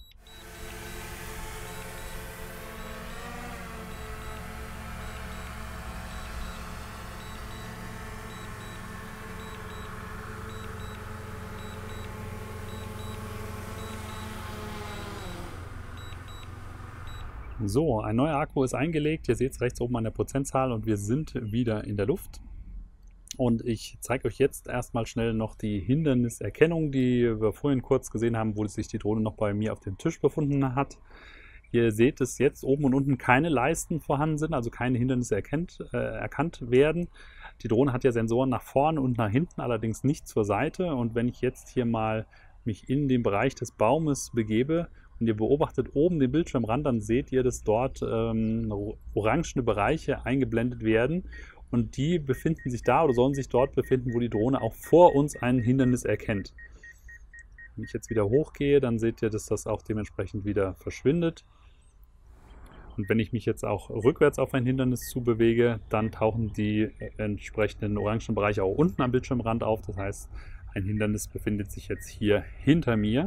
So, ein neuer Akku ist eingelegt. Ihr seht es rechts oben an der Prozentzahl und wir sind wieder in der Luft. Und ich zeige euch jetzt erstmal schnell noch die Hinderniserkennung, die wir vorhin kurz gesehen haben, wo sich die Drohne noch bei mir auf dem Tisch befunden hat. Ihr seht es jetzt, oben und unten keine Leisten vorhanden sind, also keine Hindernisse erkennt, äh, erkannt werden. Die Drohne hat ja Sensoren nach vorne und nach hinten, allerdings nicht zur Seite. Und wenn ich jetzt hier mal mich in den Bereich des Baumes begebe und ihr beobachtet oben den Bildschirmrand, dann seht ihr, dass dort ähm, orangene Bereiche eingeblendet werden. Und die befinden sich da oder sollen sich dort befinden, wo die Drohne auch vor uns ein Hindernis erkennt. Wenn ich jetzt wieder hochgehe, dann seht ihr, dass das auch dementsprechend wieder verschwindet. Und wenn ich mich jetzt auch rückwärts auf ein Hindernis zubewege, dann tauchen die entsprechenden orangen Bereiche auch unten am Bildschirmrand auf. Das heißt, ein Hindernis befindet sich jetzt hier hinter mir.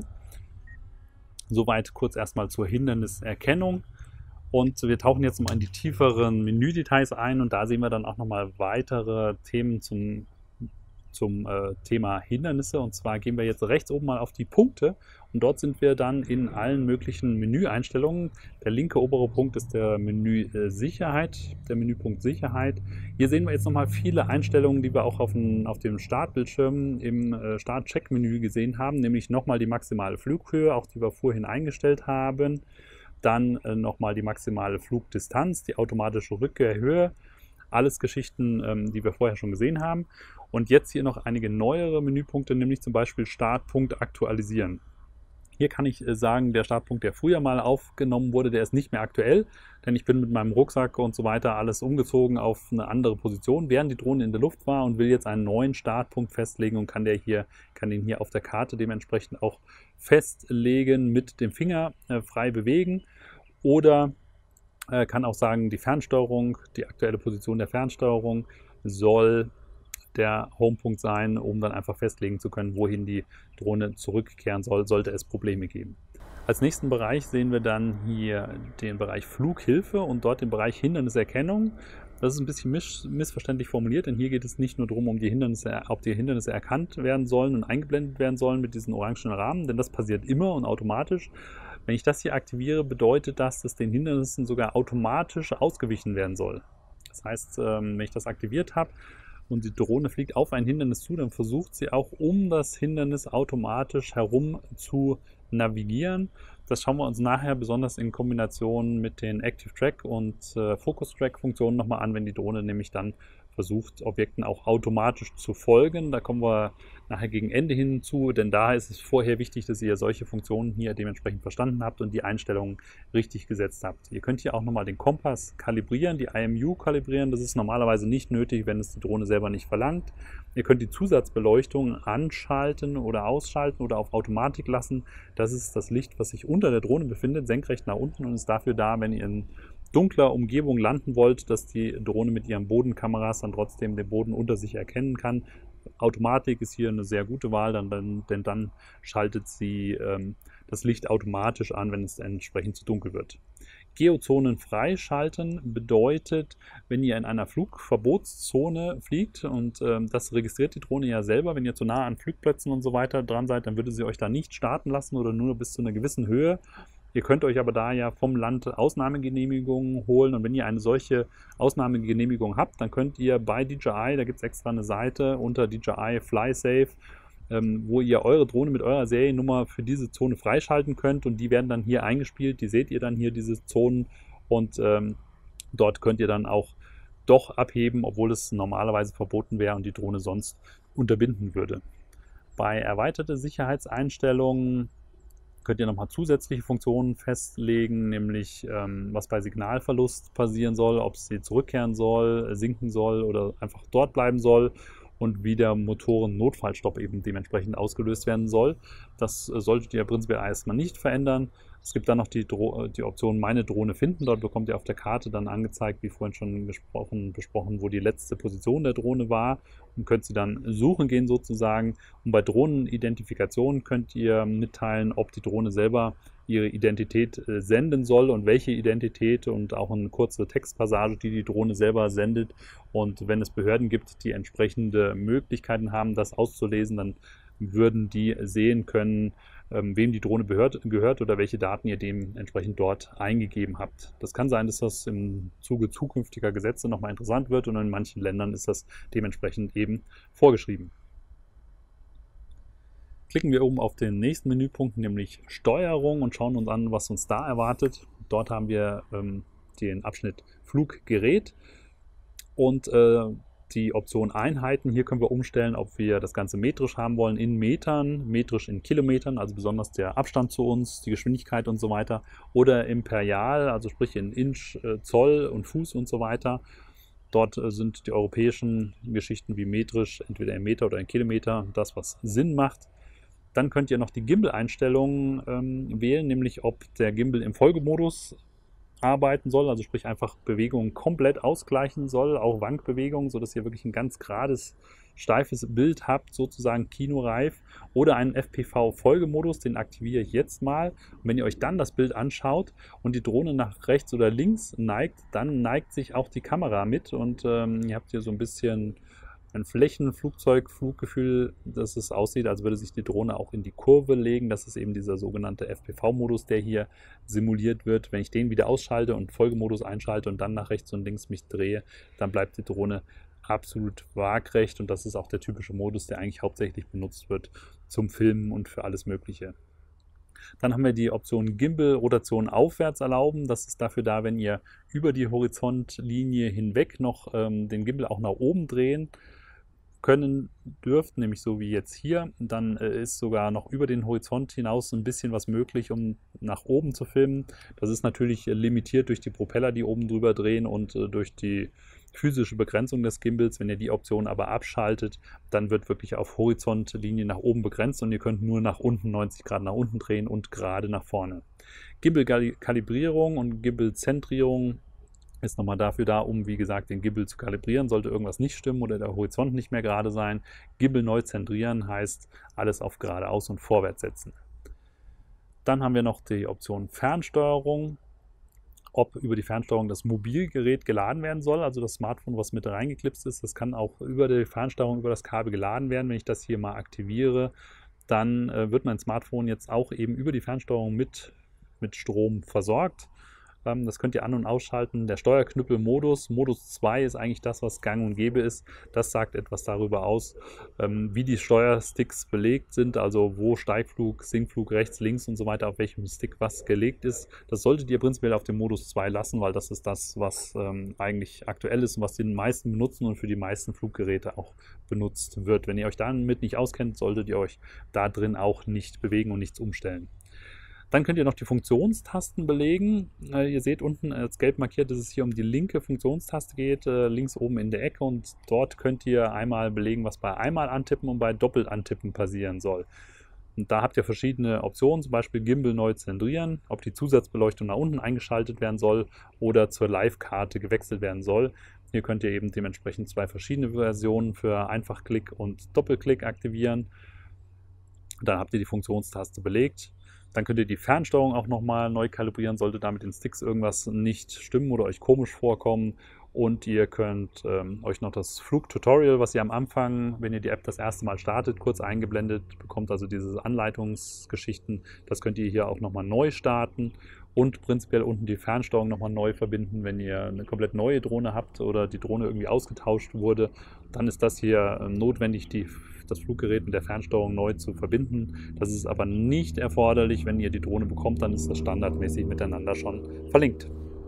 Soweit kurz erstmal zur Hinderniserkennung. Und wir tauchen jetzt mal in die tieferen Menüdetails ein und da sehen wir dann auch nochmal weitere Themen zum, zum äh, Thema Hindernisse. Und zwar gehen wir jetzt rechts oben mal auf die Punkte und dort sind wir dann in allen möglichen Menüeinstellungen. Der linke obere Punkt ist der Menü äh, Sicherheit, der Menüpunkt Sicherheit. Hier sehen wir jetzt nochmal viele Einstellungen, die wir auch auf, den, auf dem Startbildschirm im äh, Start-Check-Menü gesehen haben, nämlich nochmal die maximale Flughöhe, auch die wir vorhin eingestellt haben. Dann äh, nochmal die maximale Flugdistanz, die automatische Rückkehrhöhe, alles Geschichten, ähm, die wir vorher schon gesehen haben. Und jetzt hier noch einige neuere Menüpunkte, nämlich zum Beispiel Startpunkt aktualisieren. Hier kann ich äh, sagen, der Startpunkt, der früher mal aufgenommen wurde, der ist nicht mehr aktuell, denn ich bin mit meinem Rucksack und so weiter alles umgezogen auf eine andere Position, während die Drohne in der Luft war, und will jetzt einen neuen Startpunkt festlegen und kann, der hier, kann den hier auf der Karte dementsprechend auch festlegen, mit dem Finger äh, frei bewegen. Oder äh, kann auch sagen, die Fernsteuerung, die aktuelle Position der Fernsteuerung soll der Homepunkt sein, um dann einfach festlegen zu können, wohin die Drohne zurückkehren soll, sollte es Probleme geben. Als nächsten Bereich sehen wir dann hier den Bereich Flughilfe und dort den Bereich Hinderniserkennung. Das ist ein bisschen miss missverständlich formuliert, denn hier geht es nicht nur darum, um die Hindernisse, ob die Hindernisse erkannt werden sollen und eingeblendet werden sollen mit diesen orangen Rahmen, denn das passiert immer und automatisch. Wenn ich das hier aktiviere, bedeutet das, dass den Hindernissen sogar automatisch ausgewichen werden soll. Das heißt, wenn ich das aktiviert habe und die Drohne fliegt auf ein Hindernis zu, dann versucht sie auch um das Hindernis automatisch herum zu navigieren. Das schauen wir uns nachher besonders in Kombination mit den Active Track und äh, Focus Track Funktionen nochmal an, wenn die Drohne nämlich dann versucht, Objekten auch automatisch zu folgen. Da kommen wir nachher gegen Ende hinzu, denn da ist es vorher wichtig, dass ihr solche Funktionen hier dementsprechend verstanden habt und die Einstellungen richtig gesetzt habt. Ihr könnt hier auch nochmal den Kompass kalibrieren, die I M U kalibrieren. Das ist normalerweise nicht nötig, wenn es die Drohne selber nicht verlangt. Ihr könnt die Zusatzbeleuchtung anschalten oder ausschalten oder auf Automatik lassen. Das ist das Licht, was sich unter der Drohne befindet, senkrecht nach unten, und ist dafür da, wenn ihr in dunkler Umgebung landen wollt, dass die Drohne mit ihren Bodenkameras dann trotzdem den Boden unter sich erkennen kann. Automatik ist hier eine sehr gute Wahl, dann, dann, denn dann schaltet sie ähm, das Licht automatisch an, wenn es entsprechend zu dunkel wird. Geozonen freischalten bedeutet, wenn ihr in einer Flugverbotszone fliegt, und ähm, das registriert die Drohne ja selber, wenn ihr zu nah an Flugplätzen und so weiter dran seid, dann würde sie euch da nicht starten lassen oder nur bis zu einer gewissen Höhe. Ihr könnt euch aber da ja vom Land Ausnahmegenehmigungen holen, und wenn ihr eine solche Ausnahmegenehmigung habt, dann könnt ihr bei D J I, da gibt es extra eine Seite unter D J I FlySafe, ähm, wo ihr eure Drohne mit eurer Seriennummer für diese Zone freischalten könnt, und die werden dann hier eingespielt. Die seht ihr dann hier, diese Zonen, und ähm, dort könnt ihr dann auch doch abheben, obwohl es normalerweise verboten wäre und die Drohne sonst unterbinden würde. Bei erweiterte Sicherheitseinstellungen könnt ihr nochmal zusätzliche Funktionen festlegen, nämlich ähm, was bei Signalverlust passieren soll, ob sie zurückkehren soll, sinken soll oder einfach dort bleiben soll, und wie der Motoren-Notfallstopp eben dementsprechend ausgelöst werden soll. Das äh, solltet ihr prinzipiell erstmal nicht verändern. Es gibt dann noch die, Dro die Option Meine Drohne finden. Dort bekommt ihr auf der Karte dann angezeigt, wie vorhin schon gesprochen, besprochen, wo die letzte Position der Drohne war, und könnt sie dann suchen gehen sozusagen. Und bei Drohnenidentifikation könnt ihr mitteilen, ob die Drohne selber ihre Identität äh, senden soll und welche Identität, und auch eine kurze Textpassage, die die Drohne selber sendet. Und wenn es Behörden gibt, die entsprechende Möglichkeiten haben, das auszulesen, dann würden die sehen können, ähm, wem die Drohne gehört, gehört oder welche Daten ihr dementsprechend dort eingegeben habt. Das kann sein, dass das im Zuge zukünftiger Gesetze nochmal interessant wird, und in manchen Ländern ist das dementsprechend eben vorgeschrieben. Klicken wir oben auf den nächsten Menüpunkt, nämlich Steuerung, und schauen uns an, was uns da erwartet. Dort haben wir ähm, den Abschnitt Fluggerät und äh, die Option Einheiten. Hier können wir umstellen, ob wir das Ganze metrisch haben wollen, in Metern, metrisch in Kilometern, also besonders der Abstand zu uns, die Geschwindigkeit und so weiter, oder imperial, also sprich in Inch, äh, Zoll und Fuß und so weiter. Dort äh, sind die europäischen Geschichten wie metrisch, entweder in Meter oder in Kilometer, das, was Sinn macht. Dann könnt ihr noch die Gimbal-Einstellungen ähm, wählen, nämlich ob der Gimbal im Folgemodus arbeiten soll, also sprich einfach Bewegungen komplett ausgleichen soll, auch Wankbewegungen, sodass ihr wirklich ein ganz gerades, steifes Bild habt, sozusagen kinoreif, oder einen F P V-Folgemodus, den aktiviere ich jetzt mal. Und wenn ihr euch dann das Bild anschaut und die Drohne nach rechts oder links neigt, dann neigt sich auch die Kamera mit, und ähm, ihr habt hier so ein bisschen ein Flächenflugzeug-Fluggefühl, dass es aussieht, als würde sich die Drohne auch in die Kurve legen. Das ist eben dieser sogenannte F P V-Modus, der hier simuliert wird. Wenn ich den wieder ausschalte und Folgemodus einschalte und dann nach rechts und links mich drehe, dann bleibt die Drohne absolut waagrecht, und das ist auch der typische Modus, der eigentlich hauptsächlich benutzt wird zum Filmen und für alles Mögliche. Dann haben wir die Option Gimbal Rotation aufwärts erlauben. Das ist dafür da, wenn ihr über die Horizontlinie hinweg noch ähm, den Gimbal auch nach oben drehen können dürft, nämlich so wie jetzt hier. Dann äh, ist sogar noch über den Horizont hinaus ein bisschen was möglich, um nach oben zu filmen. Das ist natürlich äh, limitiert durch die Propeller, die oben drüber drehen, und äh, durch die physische Begrenzung des Gimbals. Wenn ihr die Option aber abschaltet, dann wird wirklich auf Horizontlinie nach oben begrenzt, und ihr könnt nur nach unten neunzig Grad nach unten drehen und gerade nach vorne. Gimbal-Kalibrierung und Gimbal-Zentrierung ist nochmal dafür da, um, wie gesagt, den Gimbal zu kalibrieren, sollte irgendwas nicht stimmen oder der Horizont nicht mehr gerade sein. Gimbal neu zentrieren heißt alles auf geradeaus und vorwärts setzen. Dann haben wir noch die Option Fernsteuerung, ob über die Fernsteuerung das Mobilgerät geladen werden soll, also das Smartphone, was mit reingeklipst ist. Das kann auch über die Fernsteuerung, über das Kabel geladen werden. Wenn ich das hier mal aktiviere, dann äh, wird mein Smartphone jetzt auch eben über die Fernsteuerung mit, mit Strom versorgt. Ähm, das könnt ihr an- und ausschalten. Der Steuerknüppel-Modus, Modus zwei ist eigentlich das, was gang und gäbe ist. Das sagt etwas darüber aus, ähm, wie die Steuersticks belegt sind, also wo Steigflug, Sinkflug, rechts, links und so weiter, auf welchem Stick was gelegt ist. Das solltet ihr prinzipiell auf dem Modus zwei lassen, weil das ist das, was ähm, eigentlich aktuell ist und was die meisten benutzen und für die meisten Fluggeräte auch benutzt wird. Wenn ihr euch damit nicht auskennt, solltet ihr euch da drin auch nicht bewegen und nichts umstellen. Dann könnt ihr noch die Funktionstasten belegen. Äh, ihr seht unten als gelb markiert, dass es hier um die linke Funktionstaste geht, äh, links oben in der Ecke, und dort könnt ihr einmal belegen, was bei einmal antippen und bei doppelt antippen passieren soll. Und da habt ihr verschiedene Optionen, zum Beispiel Gimbal neu zentrieren, ob die Zusatzbeleuchtung nach unten eingeschaltet werden soll oder zur Live-Karte gewechselt werden soll. Hier könnt ihr eben dementsprechend zwei verschiedene Versionen für Einfachklick und Doppelklick aktivieren. Dann habt ihr die Funktionstaste belegt. Dann könnt ihr die Fernsteuerung auch nochmal neu kalibrieren, sollte da mit den Sticks irgendwas nicht stimmen oder euch komisch vorkommen. Und ihr könnt ähm, euch noch das Flugtutorial, was ihr am Anfang, wenn ihr die App das erste Mal startet, kurz eingeblendet bekommt, also diese Anleitungsgeschichten, das könnt ihr hier auch nochmal neu starten. Und prinzipiell unten die Fernsteuerung nochmal neu verbinden, wenn ihr eine komplett neue Drohne habt oder die Drohne irgendwie ausgetauscht wurde. Dann ist das hier äh, notwendig, die das Fluggerät mit der Fernsteuerung neu zu verbinden. Das ist aber nicht erforderlich. Wenn ihr die Drohne bekommt, dann ist das standardmäßig miteinander schon verlinkt.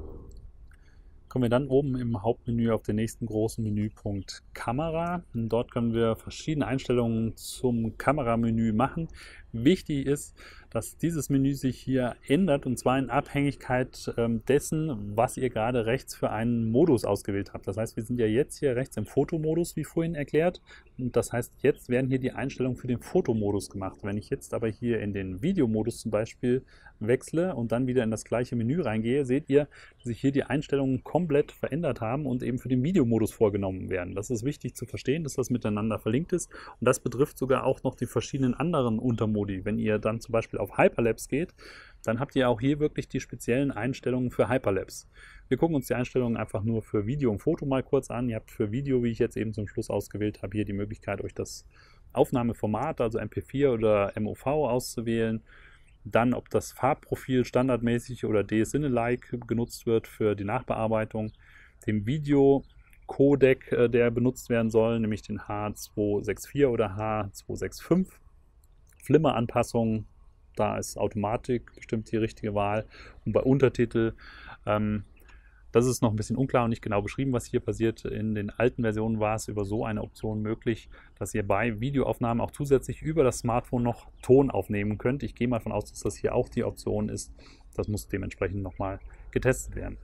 Kommen wir dann oben im Hauptmenü auf den nächsten großen Menüpunkt Kamera. Und dort können wir verschiedene Einstellungen zum Kameramenü machen. Wichtig ist, dass dieses Menü sich hier ändert, und zwar in Abhängigkeit ähm, dessen, was ihr gerade rechts für einen Modus ausgewählt habt. Das heißt, wir sind ja jetzt hier rechts im Fotomodus, wie vorhin erklärt. Und das heißt, jetzt werden hier die Einstellungen für den Fotomodus gemacht. Wenn ich jetzt aber hier in den Videomodus zum Beispiel wechsle und dann wieder in das gleiche Menü reingehe, seht ihr, dass sich hier die Einstellungen komplett verändert haben und eben für den Videomodus vorgenommen werden. Das ist wichtig zu verstehen, dass das miteinander verlinkt ist, und das betrifft sogar auch noch die verschiedenen anderen Untermodi. Wenn ihr dann zum Beispiel auf Hyperlapse geht, dann habt ihr auch hier wirklich die speziellen Einstellungen für Hyperlapse. Wir gucken uns die Einstellungen einfach nur für Video und Foto mal kurz an. Ihr habt für Video, wie ich jetzt eben zum Schluss ausgewählt habe, hier die Möglichkeit, euch das Aufnahmeformat, also M P vier oder M O V auszuwählen. Dann, ob das Farbprofil standardmäßig oder D S Cine-like genutzt wird für die Nachbearbeitung. Den Video-Codec, der benutzt werden soll, nämlich den H zwei sechs vier oder H zwei sechs fünf. Flimmer-Anpassung, da ist Automatik bestimmt die richtige Wahl. Und bei Untertitel, ähm, das ist noch ein bisschen unklar und nicht genau beschrieben, was hier passiert. In den alten Versionen war es über so eine Option möglich, dass ihr bei Videoaufnahmen auch zusätzlich über das Smartphone noch Ton aufnehmen könnt. Ich gehe mal davon aus, dass das hier auch die Option ist. Das muss dementsprechend nochmal getestet werden.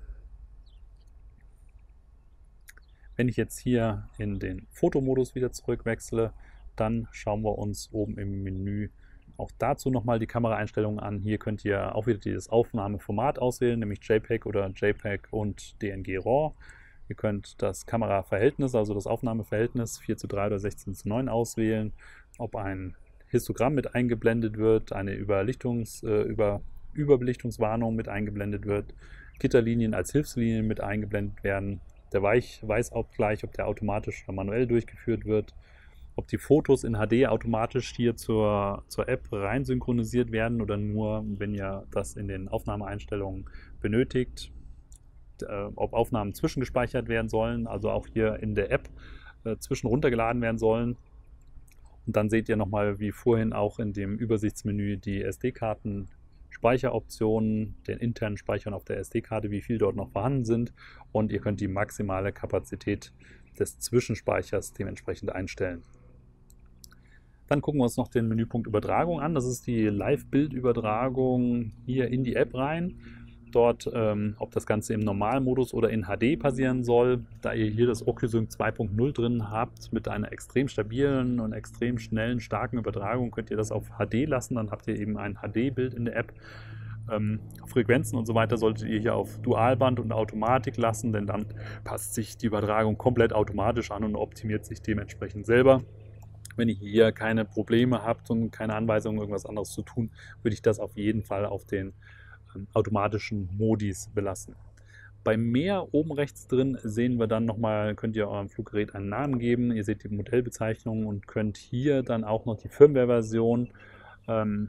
Wenn ich jetzt hier in den Fotomodus wieder zurückwechsle, dann schauen wir uns oben im Menü auch dazu nochmal die Kameraeinstellungen an. Hier könnt ihr auch wieder dieses Aufnahmeformat auswählen, nämlich JPEG oder JPEG und D N G RAW. Ihr könnt das Kameraverhältnis, also das Aufnahmeverhältnis vier zu drei oder sechzehn zu neun auswählen, ob ein Histogramm mit eingeblendet wird, eine Überlichtungs, äh, über, Überbelichtungswarnung mit eingeblendet wird, Gitterlinien als Hilfslinien mit eingeblendet werden, der Weich Weißabgleich, ob der automatisch oder manuell durchgeführt wird, ob die Fotos in H D automatisch hier zur, zur App rein synchronisiert werden oder nur, wenn ihr das in den Aufnahmeeinstellungen benötigt, äh, ob Aufnahmen zwischengespeichert werden sollen, also auch hier in der App äh, zwischen runtergeladen werden sollen. Und dann seht ihr nochmal, wie vorhin auch in dem Übersichtsmenü, die S D-Karten Speicheroptionen, den internen Speichern auf der S D-Karte, wie viel dort noch vorhanden sind, und ihr könnt die maximale Kapazität des Zwischenspeichers dementsprechend einstellen. Dann gucken wir uns noch den Menüpunkt Übertragung an. Das ist die Live-Bildübertragung hier in die App rein. Dort, ähm, ob das Ganze im Normalmodus oder in H D passieren soll. Da ihr hier das OcuSync zwei Punkt null drin habt mit einer extrem stabilen und extrem schnellen, starken Übertragung, könnt ihr das auf H D lassen. Dann habt ihr eben ein H D-Bild in der App. Ähm, Frequenzen und so weiter solltet ihr hier auf Dualband und Automatik lassen, denn dann passt sich die Übertragung komplett automatisch an und optimiert sich dementsprechend selber. Wenn ihr hier keine Probleme habt und keine Anweisungen, irgendwas anderes zu tun, würde ich das auf jeden Fall auf den ähm, automatischen Modis belassen. Bei mehr oben rechts drin sehen wir dann nochmal, könnt ihr eurem Fluggerät einen Namen geben. Ihr seht die Modellbezeichnung und könnt hier dann auch noch die Firmware-Version ähm,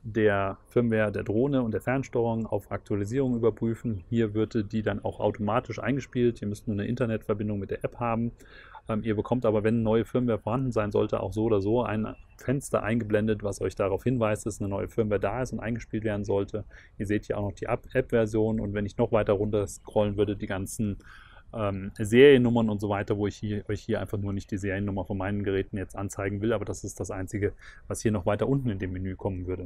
der Firmware der Drohne und der Fernsteuerung auf Aktualisierung überprüfen. Hier wird die dann auch automatisch eingespielt. Ihr müsst nur eine Internetverbindung mit der App haben. Ähm, ihr bekommt aber, wenn neue Firmware vorhanden sein sollte, auch so oder so ein Fenster eingeblendet, was euch darauf hinweist, dass eine neue Firmware da ist und eingespielt werden sollte. Ihr seht hier auch noch die App-Version, und wenn ich noch weiter runter scrollen würde, die ganzen ähm, Seriennummern und so weiter, wo ich hier, euch hier einfach nur nicht die Seriennummer von meinen Geräten jetzt anzeigen will, aber das ist das Einzige, was hier noch weiter unten in dem Menü kommen würde.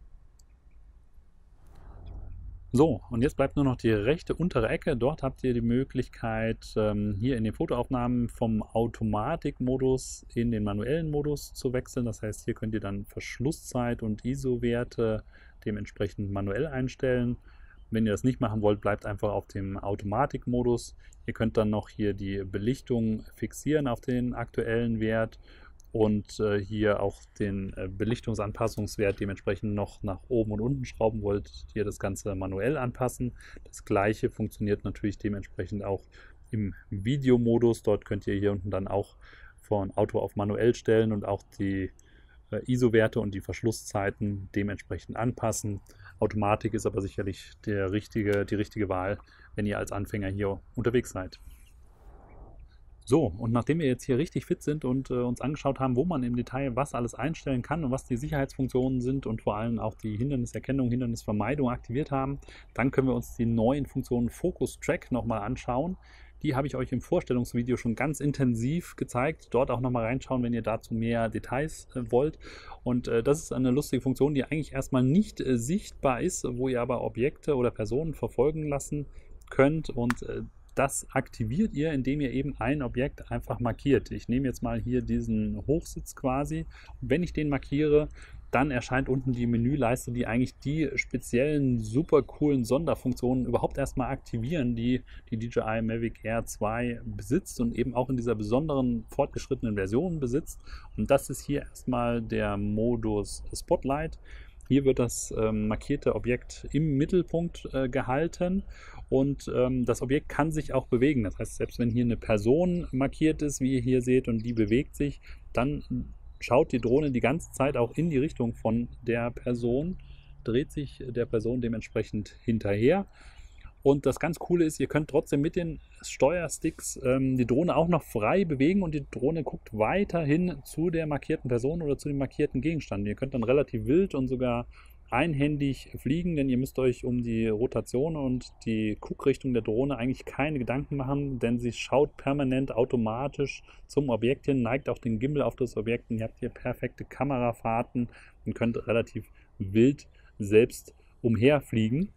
So, und jetzt bleibt nur noch die rechte untere Ecke. Dort habt ihr die Möglichkeit, ähm, hier in den Fotoaufnahmen vom Automatikmodus in den manuellen Modus zu wechseln. Das heißt, hier könnt ihr dann Verschlusszeit und I S O-Werte dementsprechend manuell einstellen. Wenn ihr das nicht machen wollt, bleibt einfach auf dem Automatikmodus. Ihr könnt dann noch hier die Belichtung fixieren auf den aktuellen Wert und äh, hier auch den äh, Belichtungsanpassungswert dementsprechend noch nach oben und unten schrauben wollt, hier das Ganze manuell anpassen. Das gleiche funktioniert natürlich dementsprechend auch im Videomodus. Dort könnt ihr hier unten dann auch von Auto auf manuell stellen und auch die äh, I S O-Werte und die Verschlusszeiten dementsprechend anpassen. Automatik ist aber sicherlich der richtige, die richtige Wahl, wenn ihr als Anfänger hier unterwegs seid. So, und nachdem wir jetzt hier richtig fit sind und äh, uns angeschaut haben, wo man im Detail was alles einstellen kann und was die Sicherheitsfunktionen sind und vor allem auch die Hinderniserkennung, Hindernisvermeidung aktiviert haben, dann können wir uns die neuen Funktionen Focus Track nochmal anschauen. Die habe ich euch im Vorstellungsvideo schon ganz intensiv gezeigt. Dort auch nochmal reinschauen, wenn ihr dazu mehr Details äh, wollt. Und äh, das ist eine lustige Funktion, die eigentlich erstmal nicht äh, sichtbar ist, wo ihr aber Objekte oder Personen verfolgen lassen könnt. Und äh, das aktiviert ihr, indem ihr eben ein Objekt einfach markiert. Ich nehme jetzt mal hier diesen Hochsitz quasi. Und wenn ich den markiere, dann erscheint unten die Menüleiste, die eigentlich die speziellen, super coolen Sonderfunktionen überhaupt erstmal aktivieren, die die D J I Mavic Air zwei besitzt und eben auch in dieser besonderen fortgeschrittenen Version besitzt. Und das ist hier erstmal der Modus Spotlight. Hier wird das ähm, markierte Objekt im Mittelpunkt äh, gehalten und ähm, das Objekt kann sich auch bewegen. Das heißt, selbst wenn hier eine Person markiert ist, wie ihr hier seht, und die bewegt sich, dann schaut die Drohne die ganze Zeit auch in die Richtung von der Person, dreht sich der Person dementsprechend hinterher. Und das ganz Coole ist, ihr könnt trotzdem mit den Steuersticks ähm, die Drohne auch noch frei bewegen und die Drohne guckt weiterhin zu der markierten Person oder zu dem markierten Gegenstand. Ihr könnt dann relativ wild und sogar einhändig fliegen, denn ihr müsst euch um die Rotation und die Guckrichtung der Drohne eigentlich keine Gedanken machen, denn sie schaut permanent automatisch zum Objekt hin, neigt auch den Gimbal auf das Objekt und ihr habt hier perfekte Kamerafahrten und könnt relativ wild selbst umherfliegen.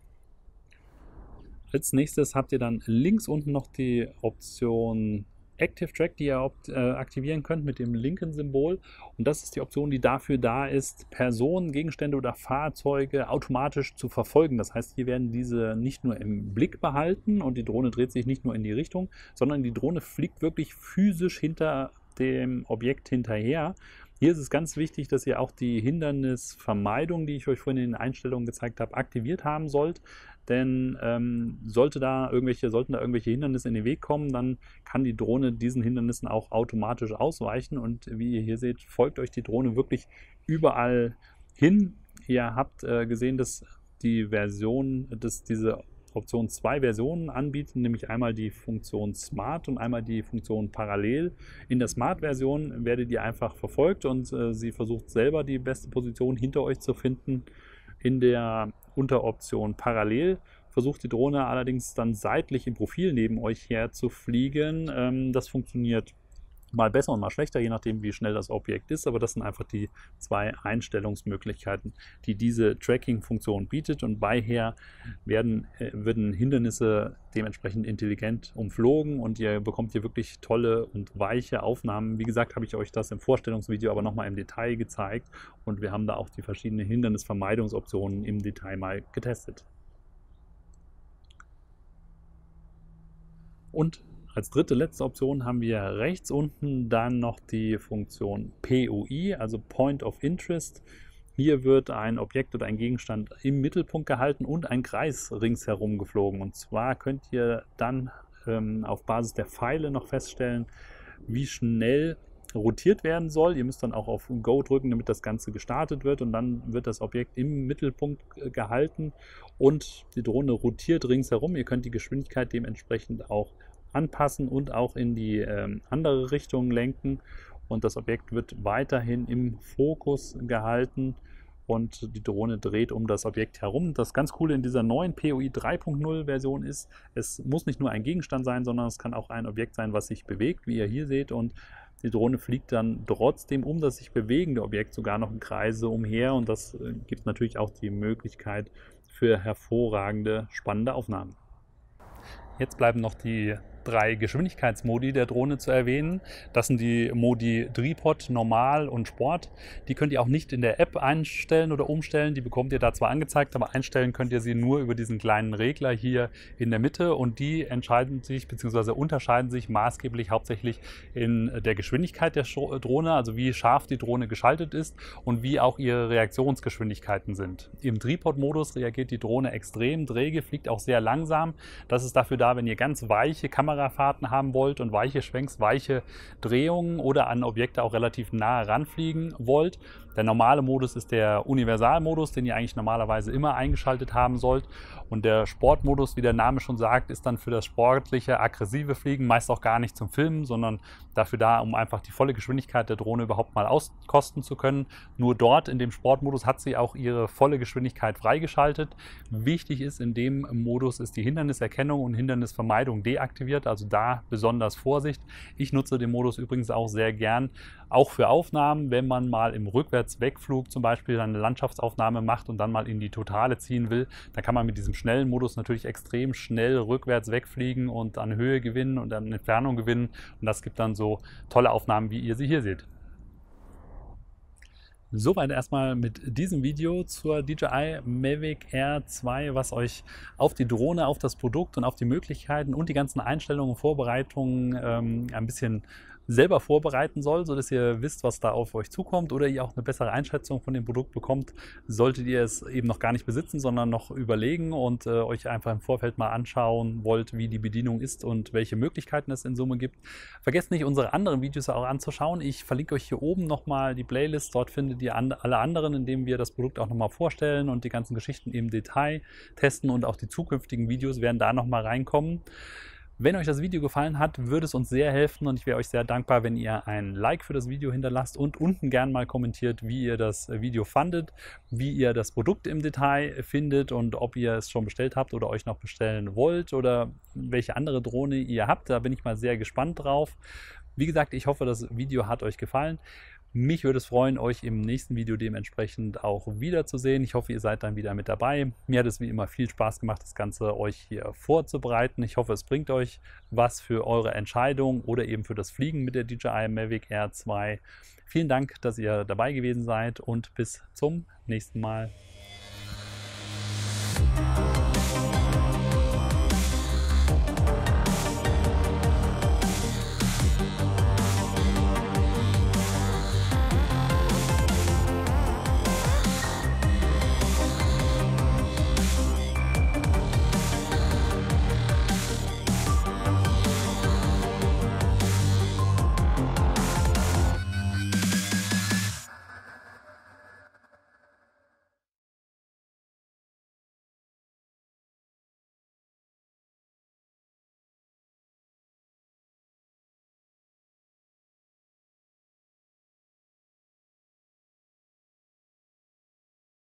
Als nächstes habt ihr dann links unten noch die Option Active Track, die ihr äh, aktivieren könnt mit dem linken Symbol. Und das ist die Option, die dafür da ist, Personen, Gegenstände oder Fahrzeuge automatisch zu verfolgen. Das heißt, hier werden diese nicht nur im Blick behalten und die Drohne dreht sich nicht nur in die Richtung, sondern die Drohne fliegt wirklich physisch hinter dem Objekt hinterher. Hier ist es ganz wichtig, dass ihr auch die Hindernisvermeidung, die ich euch vorhin in den Einstellungen gezeigt habe, aktiviert haben sollt. Denn ähm, sollte da irgendwelche, sollten da irgendwelche Hindernisse in den Weg kommen, dann kann die Drohne diesen Hindernissen auch automatisch ausweichen. Und wie ihr hier seht, folgt euch die Drohne wirklich überall hin. Ihr habt äh, gesehen, dass die Version, dass diese Option zwei Versionen anbieten, nämlich einmal die Funktion Smart und einmal die Funktion Parallel. In der Smart-Version werdet ihr einfach verfolgt und äh, sie versucht selber die beste Position hinter euch zu finden. In der Unteroption Parallel versucht die Drohne allerdings dann seitlich im Profil neben euch her zu fliegen. Ähm, das funktioniert mal besser und mal schlechter, je nachdem wie schnell das Objekt ist, aber das sind einfach die zwei Einstellungsmöglichkeiten, die diese Tracking-Funktion bietet, und beiher werden, äh, werden Hindernisse dementsprechend intelligent umflogen und ihr bekommt hier wirklich tolle und weiche Aufnahmen. Wie gesagt, habe ich euch das im Vorstellungsvideo aber nochmal im Detail gezeigt und wir haben da auch die verschiedenen Hindernisvermeidungsoptionen im Detail mal getestet. Und als dritte, letzte Option haben wir rechts unten dann noch die Funktion P O I, also Point of Interest. Hier wird ein Objekt oder ein Gegenstand im Mittelpunkt gehalten und ein Kreis ringsherum geflogen. Und zwar könnt ihr dann ähm, auf Basis der Pfeile noch feststellen, wie schnell rotiert werden soll. Ihr müsst dann auch auf Go drücken, damit das Ganze gestartet wird, und dann wird das Objekt im Mittelpunkt gehalten und die Drohne rotiert ringsherum. Ihr könnt die Geschwindigkeit dementsprechend auch anpassen und auch in die ähm, andere Richtung lenken, und das Objekt wird weiterhin im Fokus gehalten und die Drohne dreht um das Objekt herum. Das ganz Coole in dieser neuen P O I drei Punkt null Version ist, es muss nicht nur ein Gegenstand sein, sondern es kann auch ein Objekt sein, was sich bewegt, wie ihr hier seht, und die Drohne fliegt dann trotzdem um das sich bewegende Objekt sogar noch in Kreise umher, und das gibt natürlich auch die Möglichkeit für hervorragende, spannende Aufnahmen. Jetzt bleiben noch die drei Geschwindigkeitsmodi der Drohne zu erwähnen. Das sind die Modi Tripod, Normal und Sport. Die könnt ihr auch nicht in der App einstellen oder umstellen. Die bekommt ihr da zwar angezeigt, aber einstellen könnt ihr sie nur über diesen kleinen Regler hier in der Mitte, und die entscheiden sich bzw. unterscheiden sich maßgeblich hauptsächlich in der Geschwindigkeit der Drohne, also wie scharf die Drohne geschaltet ist und wie auch ihre Reaktionsgeschwindigkeiten sind. Im Tripod-Modus reagiert die Drohne extrem träge, fliegt auch sehr langsam. Das ist dafür da, wenn ihr ganz weiche Kamerafahrten haben wollt und weiche Schwenks, weiche Drehungen oder an Objekte auch relativ nah ranfliegen wollt. Der normale Modus ist der Universalmodus, den ihr eigentlich normalerweise immer eingeschaltet haben sollt. Und der Sportmodus, wie der Name schon sagt, ist dann für das sportliche, aggressive Fliegen, meist auch gar nicht zum Filmen, sondern dafür da, um einfach die volle Geschwindigkeit der Drohne überhaupt mal auskosten zu können. Nur dort in dem Sportmodus hat sie auch ihre volle Geschwindigkeit freigeschaltet. Wichtig ist, in dem Modus ist die Hinderniserkennung und Hindernisvermeidung deaktiviert, also da besonders Vorsicht. Ich nutze den Modus übrigens auch sehr gern, auch für Aufnahmen, wenn man mal im Rückwärtswegflug zum Beispiel eine Landschaftsaufnahme macht und dann mal in die Totale ziehen will, dann kann man mit diesem schnellen Modus natürlich extrem schnell rückwärts wegfliegen und an Höhe gewinnen und an Entfernung gewinnen, und das gibt dann so tolle Aufnahmen, wie ihr sie hier seht. Soweit erstmal mit diesem Video zur D J I Mavic Air zwei, was euch auf die Drohne, auf das Produkt und auf die Möglichkeiten und die ganzen Einstellungen und Vorbereitungen ähm, ein bisschen selber vorbereiten soll, sodass ihr wisst, was da auf euch zukommt, oder ihr auch eine bessere Einschätzung von dem Produkt bekommt, solltet ihr es eben noch gar nicht besitzen, sondern noch überlegen und äh, euch einfach im Vorfeld mal anschauen wollt, wie die Bedienung ist und welche Möglichkeiten es in Summe gibt. Vergesst nicht, unsere anderen Videos auch anzuschauen. Ich verlinke euch hier oben nochmal die Playlist. Dort findet ihr an, alle anderen, in denen wir das Produkt auch nochmal vorstellen und die ganzen Geschichten im Detail testen, und auch die zukünftigen Videos werden da nochmal reinkommen. Wenn euch das Video gefallen hat, würde es uns sehr helfen, und ich wäre euch sehr dankbar, wenn ihr ein Like für das Video hinterlasst und unten gern mal kommentiert, wie ihr das Video fandet, wie ihr das Produkt im Detail findet und ob ihr es schon bestellt habt oder euch noch bestellen wollt oder welche andere Drohne ihr habt. Da bin ich mal sehr gespannt drauf. Wie gesagt, ich hoffe, das Video hat euch gefallen. Mich würde es freuen, euch im nächsten Video dementsprechend auch wiederzusehen. Ich hoffe, ihr seid dann wieder mit dabei. Mir hat es wie immer viel Spaß gemacht, das Ganze euch hier vorzubereiten. Ich hoffe, es bringt euch was für eure Entscheidung oder eben für das Fliegen mit der D J I Mavic Air zwei. Vielen Dank, dass ihr dabei gewesen seid, und bis zum nächsten Mal.